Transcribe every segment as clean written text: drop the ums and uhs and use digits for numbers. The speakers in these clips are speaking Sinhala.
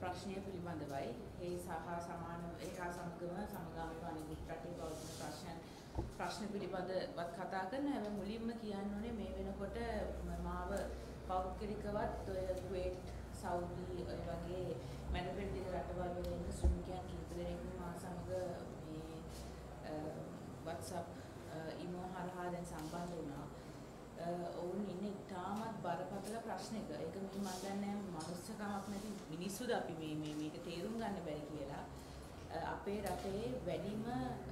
ප්‍රශ්නය පිළිබඳවයි ඒ සහ සමාන ඒකා සමගම සමගාමීව අනිකුත් රටේ පවතින ප්‍රශ්න පිළිබඳවත් කතා කරන හැබැයි මුලින්ම කියන්න ඕනේ මේ වෙනකොට මාව පෞද්ගලිකවත් ඔය කුවේට් සෞදි ඔය වගේ මැනපෙන්දින රටවල් වල ඉන්න ශ්‍රමිකයන් කීප දෙනෙක් මා සමග මේ WhatsApp ඊමෝ හරහා දැන් සම්බන්ධ වුණා. ඔවුන් ඉන්නේ තාමත් බරපතල ප්‍රශ්නයක. ඒක මම දන්නේ මනුස්සකමක් නැති මිනිස්සුද අපි මේක තේරුම් ගන්න බැරි කියලා. අපේ රටේ වැඩිම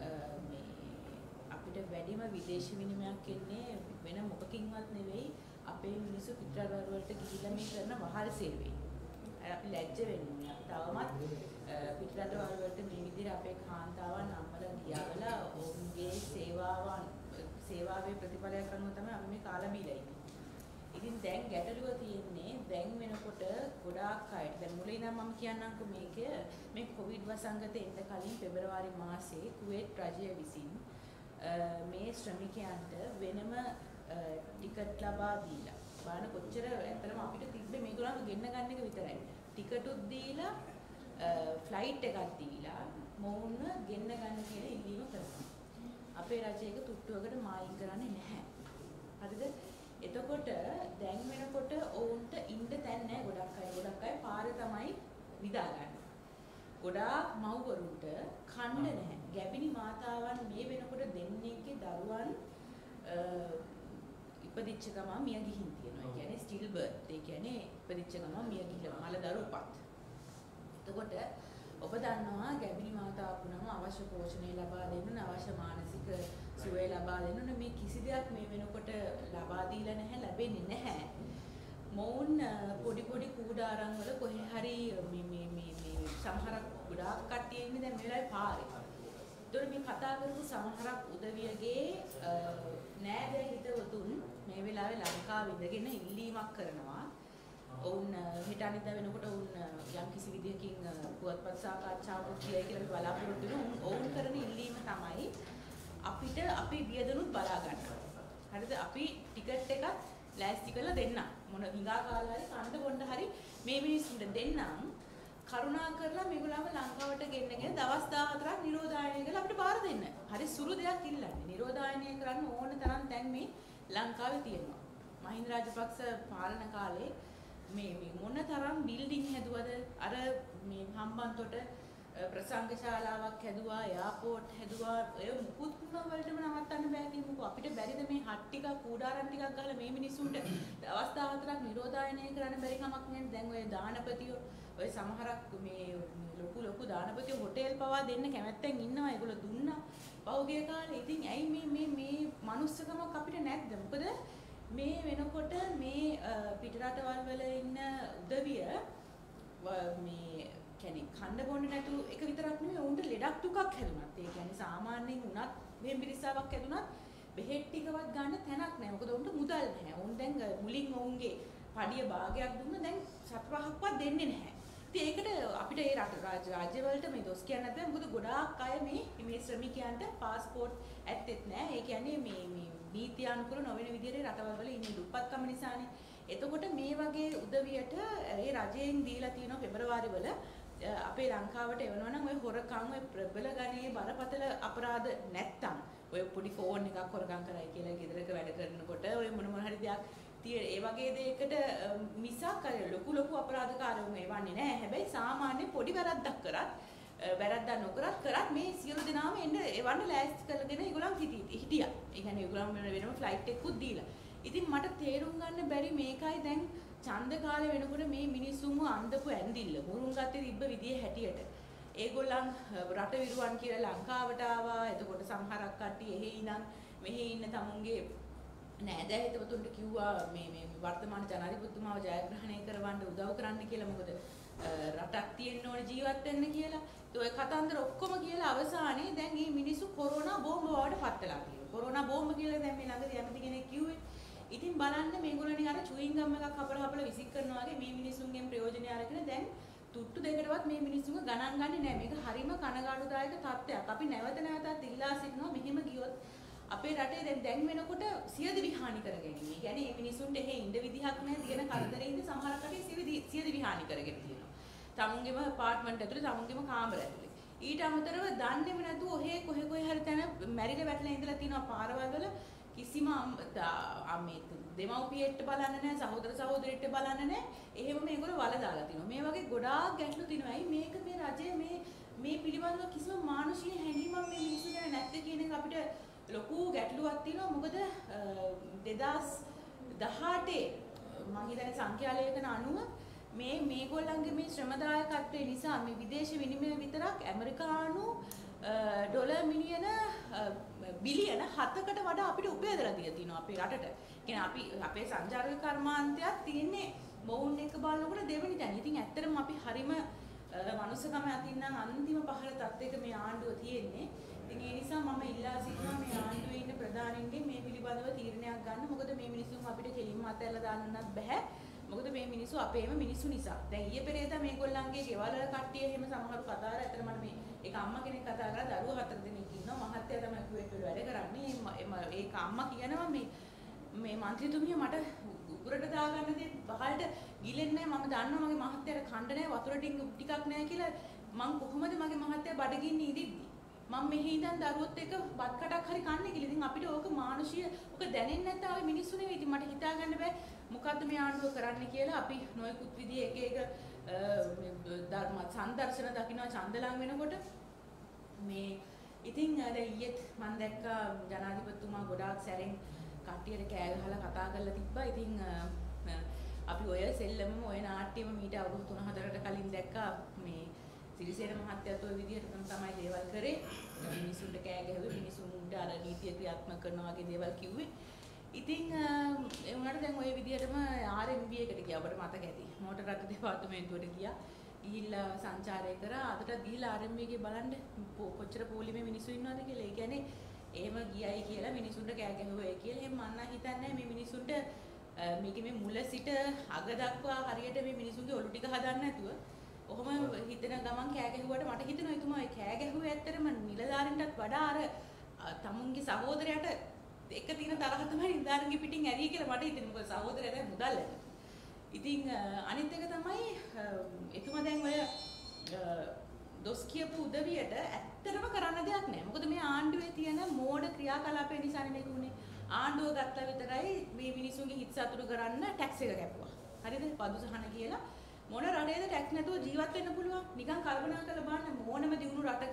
අපිට වැඩිම විදේශ විනිමයක් එන්නේ වෙන මොකකින්වත් නෙවෙයි අපේ මිනිස්සු පිටරටවල වලට ගිහිල්ලා මේ කරන වහල් සේවය. අපි ලැජ්ජ වෙන්නේ. තවමත් පිටරටවල වලට මේ විදිහට අපේ කාන්තාවන් අම්මලා ගියාවලා ඔවුන්ගේ සේවාවේ ප්‍රතිඵලයක් අනුව තමයි අපි මේ කාලා බීලා ඉන්නේ. ඉතින් දැන් ගැටලුව තියෙන්නේ දැන් වෙනකොට ගොඩාක් අයට දැන් මුලින් ඉඳන් මම කියන්නම්කො මේ කොවිඩ් වසංගතේ එන්න කලින් පෙබරවාරි මාසයේ කුවේට් රජය විසින් මේ ශ්‍රමිකයන්ට වෙනම ටිකට් ලබා දීලා බලන්න කොච්චර ඇත්තටම අපිට තිබ්බේ මේගොල්ලන්ව ගෙන්න ගන්න එක විතරයි. ටිකටුත් දීලා ෆ්ලයිට් එකක් දීලා මොවුන්ව ගෙන්න ගන්න කියලා ඉල්ලීම කරනවා. අපේ රජයක තුට්ටුවකට මායිම් කරන්නේ නැහැ. හරිද? එතකොට දැන් වෙනකොට ඔවුන්ට ඉන්න තැන් නැහැ ගොඩක් අය පාරේ තමයි නිදාගන්නේ. ගොඩාක් මව්වරුන්ට කන්න නැහැ. ගැබිනි මාතාවන් මේ වෙනකොට දෙන්නෙක්ගේ දරුවන් ඉපදිච්ච ගමන් මිය ගිහින් තියෙනවා. ඒ කියන්නේ ස්ටිල් බර්ත්. ඒ කියන්නේ ඉපදිච්ච ගමන් මිය ගිහලා මල දරුපත්. එතකොට ඔබ දන්නවා ගැබිනි මාතාවක් වුණාම අවශ්‍ය පෝෂණය ලබා දෙන්න අවශ්‍ය මානසික සුවය ලබා දෙන්න මේ කිසි දෙයක් මේ වෙනකොට ලබා දීලා නැහැ ලැබෙන්නේ නැහැ. මොවුන් පොඩි කූඩාරම් වල කොහේ හරි මේ සමහරක් ගොඩාක් කට්ටිය ඉන්නේ දැන් මේ වෙලාවේ පාරේ. ඒතකොට මේ කතා කරපු සමහරක් උදවියගේ නෑදෑ හිතවතුන් මේ වෙලාවේ ලංකාවේ ඉඳගෙන ඉල්ලීමක් කරනවා. ඔවුන් හිටානිද්දා වෙනකොට ඔවුන් යම් කිසි විදියකින් පුවත්පත් සාකච්ඡාවක් කියයි කියලා අපි බලාපොරොත්තු වෙනවා. ඔවුන් කරන ඉල්ලීම තමයි අපිට අපේ වියදනුත් බලා ගන්නවා. හරිද? අපි ටිකට් එකක් ලෑස්ති කරලා දෙන්න. මොන හිඟා කාලා හරි කන්න බොන්න හරි මේ මිනිස්සුන්ට දෙන්නම්. කරුණා කරලා මේගොල්ලන්ව ලංකාවට ගෙන්නගෙන දවස් 14ක් නිරෝධායනය කරලා අපිට බාර දෙන්න. හරි සුළු දෙයක් ඉල්ලන්නේ. නිරෝධායනය කරන්න ඕන තරම් දැන් මේ ලංකාවේ තියෙනවා. මහින්ද රාජපක්ෂ පාලන කාලේ මේ මොන තරම් බිල්ඩින් හැදුවද අර මේ හම්බන්තොට ප්‍රසංග ශාලාවක් හැදුවා එයාපෝට් හැදුවා ඒ මුකුත් වලටම නවත්තන්න බෑ කියමුකෝ අපිට බැරිද මේ හට් ටිකක් කූඩාරම් ටිකක් ගහලා මේ මිනිස්සුන්ට දවස් 14ක් නිරෝධායනය කරන්න බැරි කමක් නැහැ දැන් ඔය දානපතියෝ ඔය සමහරක් මේ ලොකු දානපතියෝ හොටෙල් පවා දෙන්න කැමැත්තෙන් ඉන්නවා ඒගොල්ලෝ දුන්නා පහුගිය කාලේ ඉතින් ඇයි මේ මනුස්සකමක් අපිට නැද්ද මොකද මේ වෙනකොට මේ පිටරටවල් වල ඉන්න උදවිය මේ කියන්නේ කන්න බොන්න නැතු එක විතරක් නෙවෙයි උන්ට ලෙඩක් දුකක් හැදුනත් ඒ කියන්නේ සාමාන්‍යයෙන් උනත් වෙම්බිරිස්සාවක් හැදුනත් බෙහෙත් ටිකවත් ගන්න තැනක් නැහැ මොකද උන්ට මුදල් නැහැ උන් දැන් මුලින් ඔවුන්ගේ පඩිය භාගයක් දුන්න දැන් සත්පහක්වත් දෙන්නේ නැහැ ඉතින් ඒකට අපිට ඒ රාජ්‍ය වලට මේ දොස් කියන්න නැත්නම් මොකද ගොඩාක් අය මේ ශ්‍රමිකයන්ට પાස්පෝර්ට් ඇත්තෙත් නැහැ ඒ කියන්නේ මේ නීති අනුකූල නොවන විදිහට රටවල් වල ඉන්නේ දුප්පත්කම නිසානේ එතකොට මේ වගේ උදවියට ඒ රජයෙන් දීලා තියෙන පෙබරවාරි වල අපේ ලංකාවට එවනවා නම් ඔය හොරකම් ඔය ප්‍රබල ගණයේ බරපතල අපරාධ නැත්තම් ඔය පොඩි ෆෝන් එකක් හොරකම් කරයි කියලා ගෙදරක වැඩ කරනකොට ඔය මොන හරි දෙයක් ඒ වගේ දෙයකට මිසක් අර ලොකු අපරාධකාරයෝ එවන්නේ නැහැ. හැබැයි සාමාන්‍ය පොඩි වැරද්දක් කරත් වැරද්දක් නොකරත් කරත් මේ සියලු දෙනාම එන්න එවන්න ලෑස්ති කරගෙන ඒගොල්ලන් හිටියා. ඒ කියන්නේ ඒගොල්ලන් වෙනම ෆ්ලයිට් එකකුත් දීලා. ඉතින් මට තේරුම් ගන්න බැරි මේකයි දැන් ඡන්ද කාලේ වෙනකොට මේ මිනිස්සුන්ව අන්දපු ඇඳිල්ල මුරුන් ගත්තේ තිබ්බ විදිය හැටියට ඒගොල්ලන් රට විරුවන් කියලා ලංකාවට ආවා එතකොට සමහරක් කට්ටිය එහෙ ඉඳන් මෙහෙ ඉන්න තමුන්ගේ නෑදෑ හිතවතුන්ට කිව්වා මේ වර්තමාන ජනාධිපතිතුමාව ජයග්‍රහණය කරවන්න උදව් කරන්න කියලා මොකද රටක් තියෙන්න ඕනේ ජීවත් වෙන්න කියලා ඒ ඔය කතන්දර ඔක්කොම කියලා අවසානයේ දැන් මේ මිනිස්සු කොරෝනා බෝම්බ වලට පත් වෙලා තියෙනවා කොරෝනා බෝම්බ කියලා දැන් මේ ළඟදී යම්ති කෙනෙක් කිව්වේ ඉතින් බලන්න මේගොල්ලෝ නිකන් අර චුයින් ගම් එකක් හපලා විසික් කරනවා වගේ මේ මිනිස්සුන්ගෙන් ප්‍රයෝජනය අරගෙන දැන් තුට්ටු දෙකටවත් මේ මිනිස්සුන්ව ගණන් ගන්නේ නැහැ. මේක හරිම කනගාටුදායක තත්ත්වයක්. අපි නැවතත් ඉල්ලා සිටිනවා මෙහෙම ගියොත් අපේ රටේ දැන් වෙනකොට සියදිවි හානි කරගෙන ඉන්නේ. ඒ කියන්නේ මේ මිනිස්සුන්ට එහෙ ඉන්න විදිහක් නැහැ. තියෙන කරදරේ ඉන්න සමහර කටේ සියදිවි හානි කරගෙන තියෙනවා. තමුන්ගේම අපාර්ට්මන්ට් ඇතුලේ තමුන්ගේම කාමර ඇතුලේ. ඊට අමතරව දන්නේම නැතුව ඔහේ කොහේ හරි තැන මැරිලා වැටලා ඉඳලා තියෙනවා පාරවල් වල කිසිම මේ දෙමව්පියෙක්ට බලන්න නැහැ සහෝදර සහෝදරියට බලන්න නැහැ. එහෙම මේගොල්ලෝ වල දාලා තිනවා. මේ වගේ ගොඩාක් ගැටලු තිනවා. ඇයි මේක මේ රජයේ මේ පිළිබඳව කිසිම මානසික හැඟීමක් මේ මිනිස්සු ගැන නැත්තේ කියන එක අපිට ලොකු ගැටලුවක් තියෙනවා. මොකද 2018 මම හිතන්නේ සංඛ්‍යා ලේඛන අනුව මේගොල්ලන්ගේ මේ ශ්‍රමදායකත්වය නිසා මේ විදේශ විනිමය විතරක් ඇමරිකානු ඩොලර් මිලියන බිලියන 7කට වඩා අපිට උපයදලා දීලා තිනවා අපේ රටට. කියන්නේ අපි අපේ සංචාරක කර්මාන්තයක් තියෙන්නේ මොවුන් එක බලනකොට දෙවෙනි තැන. ඉතින් ඇත්තටම අපි හරිම මනුස්සකම අතින් නම් අන්තිම පහළ තත්ත්වයක මේ ආණ්ඩුව තියෙන්නේ. ඉතින් ඒ නිසා මම ඉල්ලා සිටිනවා මේ ආණ්ඩුවේ ඉන්න ප්‍රධානීන්ගෙන් මේ පිළිබඳව තීරණයක් ගන්න. මොකද මේ මිනිස්සුන් අපිට කෙලින්ම අතහැරලා දාන්නත් බෑ. මොකද මේ මිනිස්සු අපේම මිනිස්සු නිසා. දැන් ඊයේ පෙරේදා මේගොල්ලන්ගේ ගෙවල් වල කට්ටිය එහෙම සමහරු කතා කරා. ඇත්තට මට මේ ඒක අම්මා කෙනෙක් කතා කරා දරුවෝ 4 දෙනෙක් ඉන්නවා. මහත්තයා තමයි කුවේත් වල වැඩ කරන්නේ. ඒක අම්මා කියනවා මේ මන්ත්‍රීතුමිය මට උකුරට දාගන්න දේ පහළට ගිලෙන්නේ නැහැ. මම දන්නවා මගේ මහත්තයාට කණ්ඩ නැහැ වතුර ටිකක් නැහැ කියලා. මං කොහොමද මගේ මහත්තයා බඩගින්න ඉඳිද්දි මම මෙහි ඉඳන් දරුවොත් එක්ක බත් කටක් හරි කන්නේ කියලා. ඉතින් අපිට ඕක මානසික ඕක දැනෙන්නේ නැත්නම් ආවේ මිනිස්සු නෙවෙයි. ඉතින් මට හිතා ගන්න බෑ මොකද්ද මේ ආණ්ඩුව කරන්න කියලා. අපි නොයෙකුත් විදිහේ එක ධර්ම සංදර්ශන දකින්න ඡන්දලම් වෙනකොට මේ ඉතින් දැන් ඊයේත් මම දැක්කා ජනාධිපතිතුමා ගොඩාක් සැරෙන් කට්ටියට කෑ ගහලා කතා කරලා තිබ්බා. ඉතින් අපි ඔය සෙල්ලම ඔය නාට්‍යෙම මීට අවුරුදු 3-4කට කලින් දැක්කා මේ සිරිසේන මහත්තයාත් ඔය විදිහට තමයි දේවල් කරේ. මිනිසුන්ට කෑ ගැහුවේ මිනිසුන්ට අර නීතිය ක්‍රියාත්මක කරනවා වගේ දේවල් කිව්වේ. ඉතින් ඒ වුණාට දැන් ඔය විදිහටම RMB එකට ගියා. ඔබට මතක ඇති. මෝටර රථ දෙපාර්තමේන්තුවට ගියා. ගිහිල්ලා සංචාරය කරා. අදට ගිහිල්ලා RMB එකේ බලන්න කොච්චර පොලිමේ මිනිස්සු ඉන්නවද කියලා. ඒ කියන්නේ එහෙම ගියයි කියලා මිනිසුන්ට කෑ ගැහුවයි කියලා එහෙම මන්න හිතන්නේ මේ මිනිසුන්ට මේකේ මේ මුල සිට අග දක්වා හරියට මේ මිනිසුන්ගේ ඔලු ටික හදන්න නැතුව ඔහොම හිතන ගමන් කෑ ගැහුවට මට හිතෙනවා එතුමා ඒ කෑ ගැහුවේ ඇත්තටම නිලධාරීන්ටත් වඩා අර තමුන්ගේ සහෝදරයාට එක තියෙන තරහ තමයි නිලධාරීන්ගේ පිටින් ඇරිය කියලා මට හිතෙනවා. මොකද සහෝදරයා දැන් මුදල් නැහැ. ඉතින් අනිත් එක තමයි එතුමා දැන් ඔය දොස් කියපු උදවියට ඇත්තටම කරන්න දෙයක් නැහැ. මොකද මේ ආණ්ඩුවේ තියෙන මෝඩ ක්‍රියාකලාපය නිසානේ මේක උනේ. ආණ්ඩුව ගත්තා විතරයි මේ මිනිසුන්ගේ හිත සතුටු කරන්න ටැක්ස් එක කැපුවා. හරිද? පදු සහන කියලා මොන රටේද ටැක්ස් නැතුව ජීවත් වෙන්න පුළුවන්? නිකන් කල්පනා කරලා බලන්න මොනම දියුණු රටක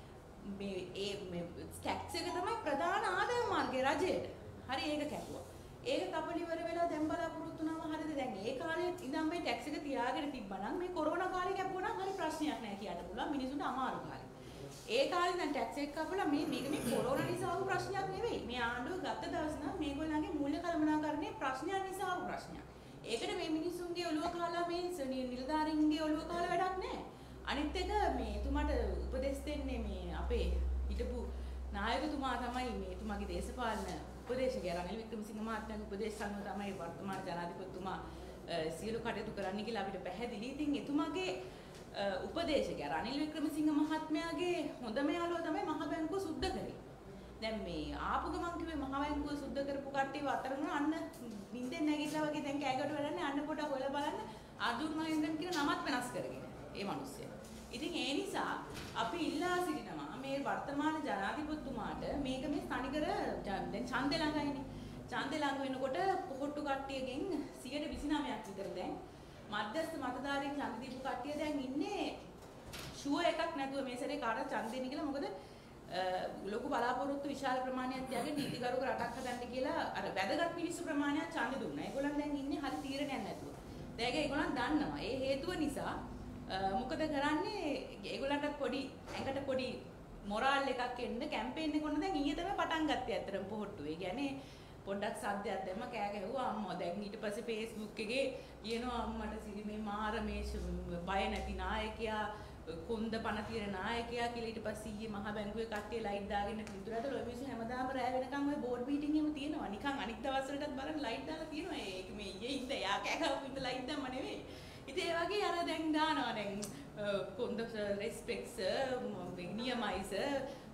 මේ ටැක්ස් එක තමයි ප්‍රධාන ආදායම මාර්ගය රජයට. හරි ඒක කැපුවා. ඒක කපල ඉවර වෙලා දැන් බලාපොරොත්තු වුණාම හරිද? දැන් ඒ කාලේ ඉඳන් මේ ටැක්ස් එක තියාගෙන තිබ්බනම් මේ කොරෝනා කාලේ කැපුවා නම් හරි ප්‍රශ්නයක් නැහැ කියන්න පුළුවන්. මිනිසුන්ට අමාරු කාලේ. ඒ කාලේ දැන් ටැක්ස් එක කපලා මේක මේ කොරෝනා නිසා ආපු ප්‍රශ්නයක් නෙවෙයි. මේ ආණ්ඩුව ගත්ත දවස් නම් මේගොල්ලන්ගේ මූල්‍ය කළමනාකරණයේ ප්‍රශ්නයක් නිසා ආපු ප්‍රශ්නයක්. ඒකට මේ මිනිසුන්ගේ ඔළුව කාලා මේ නිලධාරීන්ගේ ඔළුව කාලා වැඩක් නැහැ. අනිත් එක මේ එතුමාට උපදෙස් දෙන්නේ මේ අපේ හිටපු නායකතුමා තමයි මේ එතුමාගේ දේශපාලන උපදේශකයා රනිල් වික්‍රමසිංහ මහත්මයාගේ උපදේශ අනුව තමයි වර්තමාන ජනාධිපතිතුමා සියලු කටයුතු කරන්න කියලා අපිට පැහැදිලි. ඉතින් එතුමාගේ උපදේශකයා රනිල් වික්‍රමසිංහ මහත්මයාගේ හොඳම යාළුවා තමයි මහ බැංකුව සුද්ධ කරේ. දැන් මේ ආපු ගමන් කිව්වේ මහ බැංකුව සුද්ධ කරපු කට්ටියව අතරම අන්න නිින්දෙන් නැගිටලා වගේ දැන් කෑගඩ වැඩන්නේ අන්න පොඩ හොයලා බලන්න අර්ජුන් මහින්දන් කියන නමත් වෙනස් කරගෙන. ඒ මිනිස්සයා. ඉතින් ඒ නිසා අපි ඉල්ලා සිටිනවා මේ වර්තමාන ජනාධිපතිතුමාට මේක මේ තනිකර දැන් ඡන්දේ ළඟයිනේ. ඡන්දේ ළඟ වෙනකොට පොහොට්ටු කට්ටියගෙන් 29ක් විතර දැන් මධ්‍යස්ථ මතධාරීන් ඡන්ද දීපු කට්ටිය දැන් ඉන්නේ ෂුවර් එකක් නැතුව මේ සැරේ කාටවත් ඡන්ද දෙන්න කියලා. මොකද ලොකු බලාපොරොත්තු විශාල ප්‍රමාණයක් තියාගෙන නීතිගරුක රටක් හදන්න කියලා අර වැදගත් මිනිස්සු ප්‍රමාණයක් ඡන්ද දුන්නා. ඒගොල්ලන් දැන් ඉන්නේ හරි තීරණයක් නැතුව. දැන් ඒක ඒගොල්ලන් දන්නවා. ඒ හේතුව නිසා මොකද කරන්නේ ඒගොල්ලන්ට පොඩි ඇඟට පොඩි මොරාල් එකක් එන්න කැම්පේන් එක කොන්න දැන් ඊයේ තමයි පටන් ගත්තේ අතරම පොහොට්ටු. ඒ කියන්නේ පොඩ්ඩක් සද්දයක් දැම්ම කෑ ගැහුවා අම්මා. දැන් ඊට පස්සේ Facebook එකේ කියනවා අම්මට සිරිමේ මාර මේ බය නැති නායකයා කොන්ද පණ තියෙන නායකයා කියලා. ඊට පස්සේ ඊයේ මහ බැංකුවේ කට්ටිය ලයිට් දාගෙන කිව්දුරට ඔය මිනිස්සු හැමදාම රෑ වෙනකන් ඔය බෝඩ් මීටින් එහෙම තියෙනවා. නිකන් අනිත් දවස් වලටත් බලන්න ලයිට් දාලා තියෙනවා. ඒක මේ ඊයේ ඉඳ යා කෑ ගහපු ඉඳ ලයිට් දැම්ම නෙවෙයි. ඉතින් ඒ වගේ අර දැන් දානවා දැන් කොන්ද රෙස්පෙක්ට් සර් නියමයි සර්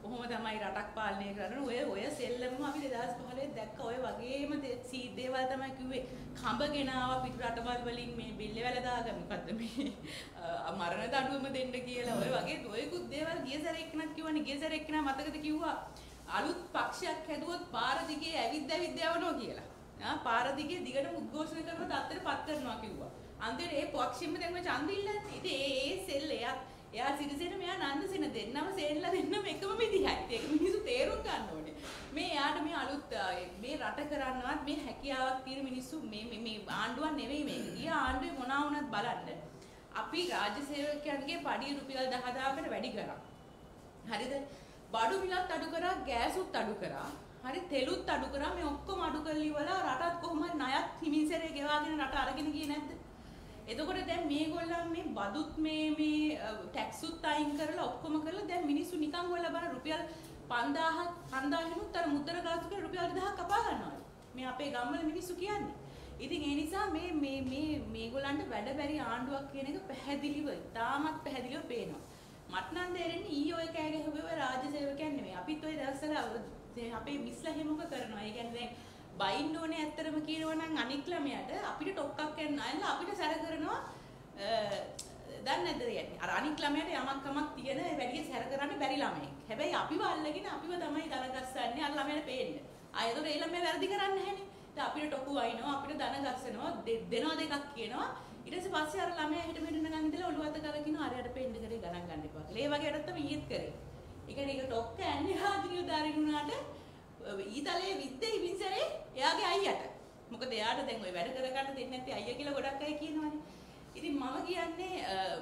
කොහොම තමයි රටක් පාලනය කරන්නේ ඔය සෙල්ලම අපි 2015 දැක්ක ඔය වගේම දේවල් තමයි කිව්වේ කඹ ගෙනාවා පිටු රටවල් වලින් මේ බිල්ලවල දාගන්න මොකද්ද මේ මරණ දඬුවම දෙන්න කියලා ඔය වගේ ඔයකුත් දේවල් ගිය සැරේ එක්කනක් කිව්වනේ ගිය සැරේ එක්කනා මතකද කිව්වා අලුත් පක්ෂයක් හැදුවොත් පාර දිගේ ඇවිත් යවනවා කියලා පාර දිගේ දිගටම උද්ඝෝෂණ කරන තත්ත්වයටපත් කරනවා කිව්වා අන්තිමට ඒ පක්ෂෙම දැන් මේ ඡන්ද ඉල්ලන්නේ ඉතින් ඒ සෙල් එයා සිරිසේන මෙයා නන්දසේන දෙන්නම සේනලා දෙන්නම එකම විදිහයි. ඒක මිනිස්සු තේරුම් ගන්න ඕනේ. මේ යාට මේ අලුත් මේ රට කරන්නවත් මේ හැකියාවක් තියෙන මිනිස්සු මේ ආණ්ඩුවක් නෙවෙයි මේක. ගිය ආණ්ඩුවේ මොනවා වුණත් බලන්න. අපි රාජ්‍ය සේවකයන්ගේ පඩිය රුපියල් 10000කට වැඩි කරා. හරිද? බඩු මිලත් අඩු කරා, ගෑසුත් අඩු කරා. හරි තෙලුත් අඩු කරා. මේ ඔක්කොම අඩු කරලි වල රටත් කොහොම හරි ණයත් හිමින්සරේ ගෙවාගෙන රට අරගෙන ගියේ නැද්ද? එතකොට දැන් මේගොල්ලන් මේ බදුත් මේ ටැක්සුත් අයින් කරලා ඔක්කොම කරලා දැන් මිනිස්සු නිකන් හොයලා බලන රුපියල් 5000නුත් අර මුද්දර ගාස්තු කියලා රුපියල් 2000ක් කපා ගන්නවා. මේ අපේ ගම්වල මිනිස්සු කියන්නේ. ඉතින් ඒ නිසා මේගොල්ලන්ට වැඩ බැරි ආණ්ඩුවක් කියන එක පැහැදිලිව, තාමත් පැහැදිලිව පේනවා. මට නම් තේරෙන්නේ ඊ ඔය කෑ ගැහුවේ ඔය රාජ්‍ය සේවකයන් නෙමෙයි. අපිත් ඔය දවස්වල අපේ මිස්ලා හැමෝම කරනවා. ඒ කියන්නේ දැන් බයින්න ඕනේ ඇත්තටම කියනවා නම් අනික් ළමයට අපිට ටොක්ක්ක් යන්න අයලා අපිට සැර කරනවා දන්නේ නැද්ද කියන්නේ අර අනික් ළමයට යමක් කමක් තියෙන වැඩි සැර කරන්න බැරි ළමයෙක්. හැබැයි අපිව අල්ලගෙන අපිව තමයි දන ගස්සන්නේ අර ළමයට පේන්න. ආයෙත් ඒ ළමයා වැරදි කරන්නේ නැහැනේ. දැන් අපිට ටොකු වයින්නවා අපිට දන ගස්සනවා දෙනවා දෙකක් කියනවා. ඊට පස්සේ අර ළමයා හිට මෙන්න ගන්න ඉඳලා ඔළුව අත කරකිනවා අරයට පේන්න කරේ ගණන් ගන්න එපා කියලා. ඒ වගේ වැඩක් තමයි ඊයේත් කරේ. ඒ කියන්නේ ඒක ටොක්ක ඇන්නේ හාදිනිය දාරින් උනාට ඊතලේ විද්දේ ඉවින්සරේ එයාගේ අයියට. මොකද එයාට දැන් ওই වැඩ කර ගන්න දෙන්නේ නැති අයියා කියලා ගොඩක් අය කියනවනේ. ඉතින් මම කියන්නේ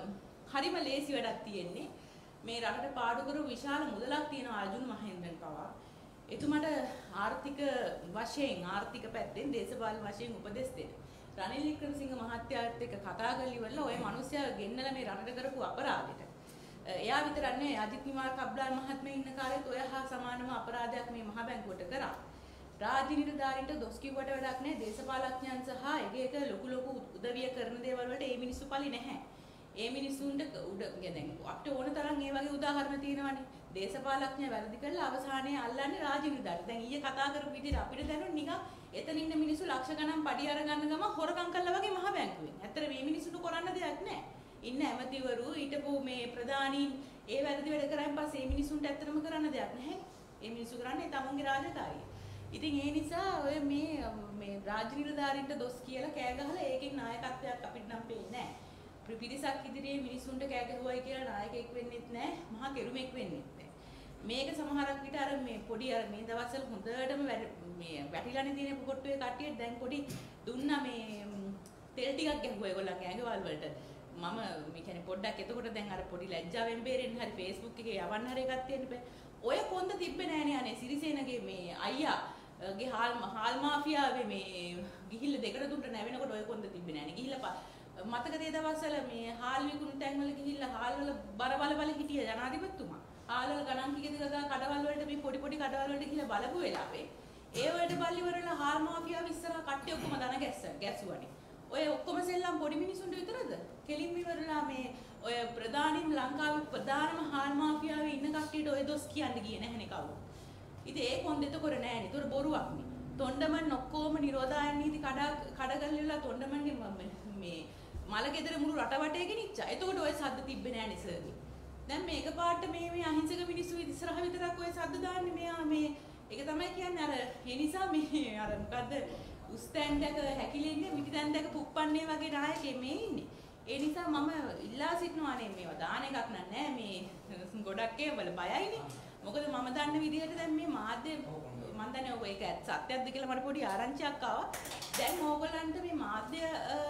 හරිම ලේසි වැඩක් තියෙන්නේ. මේ රටට පාඩු කරු විශාල මුදලක් තියෙන අර්ජුන් මහේන්ද්‍රන් පවා. එතුමාට ආර්ථික වශයෙන් ආර්ථික පැත්තෙන් දේශපාලන වශයෙන් උපදෙස් දෙන්න. රනිල් වික්‍රමසිංහ මහත්තයාත් එක්ක කතා කරලා ඉවරලා ওই මිනිස්සයා ගෙන්නලා මේ රටට කරපු අපරාධෙට එයා විතරක් නෙවෙයි අජිත් කුමාර කබ්ලාල් මහත්මයා ඉන්න කාලෙත් ඔය හා සමානම අපරාධයක් මේ මහ බැංකුවට කරා. රාජ්‍ය නිලධාරීන්ට දොස් කිව්වට වැඩක් නැහැ. දේශපාලඥයන් සහ එක ලොකු උදවිය කරන දේවල් වලට මේ මිනිස්සු පලි නැහැ. මේ මිනිස්සුන්ට දැන් අපිට ඕන තරම් මේ වගේ උදාහරණ තියෙනවානේ. දේශපාලඥය වැරදි කරලා අවසානයේ අල්ලන්නේ රාජ්‍ය නිලධාරී. දැන් ඊයේ කතා කරපු විදිහට අපිට දැනුනේ නිකන් එතන ඉන්න මිනිස්සු ලක්ෂ ගණන් පඩි අර ගන්න ගම හොරකම් කළා වගේ මහ බැංකුවෙන්. ඇත්තට මේ මිනිස්සුන්ට කරන්න දෙයක් නැහැ. ඉන්න ඇමතිවරු ඊටපො මේ ප්‍රධානීන් ඒ වැරදි වැඩ කරායින් පස්සේ මේ මිනිසුන්ට ඇත්තටම කරන්න දෙයක් නැහැ. මේ මිනිස්සු කරන්නේ තමුන්ගේ රාජකාරිය. ඉතින් ඒ නිසා ඔය මේ රාජ්‍ය නිලධාරීන්ට දොස් කියලා කෑ ගහලා ඒකෙන් නායකත්වයක් අපිට නම් පේන්නේ නැහැ. පිරිසක් ඉදිරියේ මිනිසුන්ට කෑ ගැහුවයි කියලා නායකයෙක් වෙන්නෙත් නැහැ. මහා කෙරුමෙක් වෙන්නෙත් නැහැ. මේක සමහරක් විට අර මේ පොඩි අර මේ දවස්වල හොඳටම මේ වැටිලානේ තියෙන පොට්ටුවේ කට්ටියට දැන් පොඩි දුන්නා මේ තෙල් ටිකක් ගැහුවා ඒගොල්ලන්ගේ ඇඟවල් වලට. මම මේ කියන්නේ පොඩ්ඩක් එතකොට දැන් අර පොඩි ලැජ්ජාවෙන් බේරෙන්න හරි Facebook එකේ යවන්න හරි එකක් තියෙන්න බෑ. ඔය කොන්ද තිබ්බේ නෑනේ අනේ සිරිසේනගේ මේ අයියාගේ හාල් මාෆියාවේ මේ ගිහිල්ලා දෙකට දුන්න නැවෙනකොට ඔය කොන්ද තිබ්බේ නෑනේ. ගිහිල්ලා මතකද ඒ දවස්වල මේ හාල් විකුණු තැන්වල ගිහිල්ලා හාල් වල බල හිටිය ජනාධිපතිතුමා. හාල් වල ගණන් කීයද ගා කඩවල් වලට මේ පොඩි කඩවල් වලට ගිහිල්ලා බලපු වෙලාවේ ඒ වලට බල්ලි වරලා හාල් මාෆියාව ඉස්සරහ කට්ටිය ඔක්කොම දන ගැස්සුවානේ. ඔය ඔක්කොම සෙල්ලම් පොඩි මිනිසුන්ට විතරද? කෙලින්ම ඉවරලා මේ ඔය ප්‍රධානින් ලංකාවේ ප්‍රධානම හාල් මාෆියාවේ ඉන්න කට්ටියට ඔය දොස් කියන්න ගියේ නැහනේ කවුරු. ඉතින් ඒ කොන්දෙත කර නෑනේ. ඒතර බොරුවක් නේ. තොණ්ඩමන් ඔක්කොම නිරෝධායන නීති කඩගල්ලිලා තොණ්ඩමන්ගේ මේ මලගෙදර මුළු රට වටේ ගෙනිච්චා. එතකොට ඔය සද්ද තිබ්බේ නෑනේ සර්ගේ. දැන් මේක පාට මේ අහිංසක මිනිස්සු ඉස්සරහ විතරක් ඔය සද්ද දාන්නේ මෙයා මේ ඒක තමයි කියන්නේ අර ඒ නිසා මේ අර මොකද්ද උස්තැන් දැක හැකිලෙන්නේ මිටිදැන් දැක පුප්පන්නේ වගේ නායකයෙ මේ ඉන්නේ. ඒ නිසා මම ඉල්ලා සිටිනවා නේ මේවා දාන එකක් නෑ මේ ගොඩක් ඒවල බයයිනේ. මොකද මම දන්න විදිහට දැන් මේ මාධ්‍ය මම දන්නේ ඔය ඒක සත්‍යයක්ද කියලා මට පොඩි ආරංචියක් ආවා. දැන් ඕගොල්ලන්ට මේ මාධ්‍ය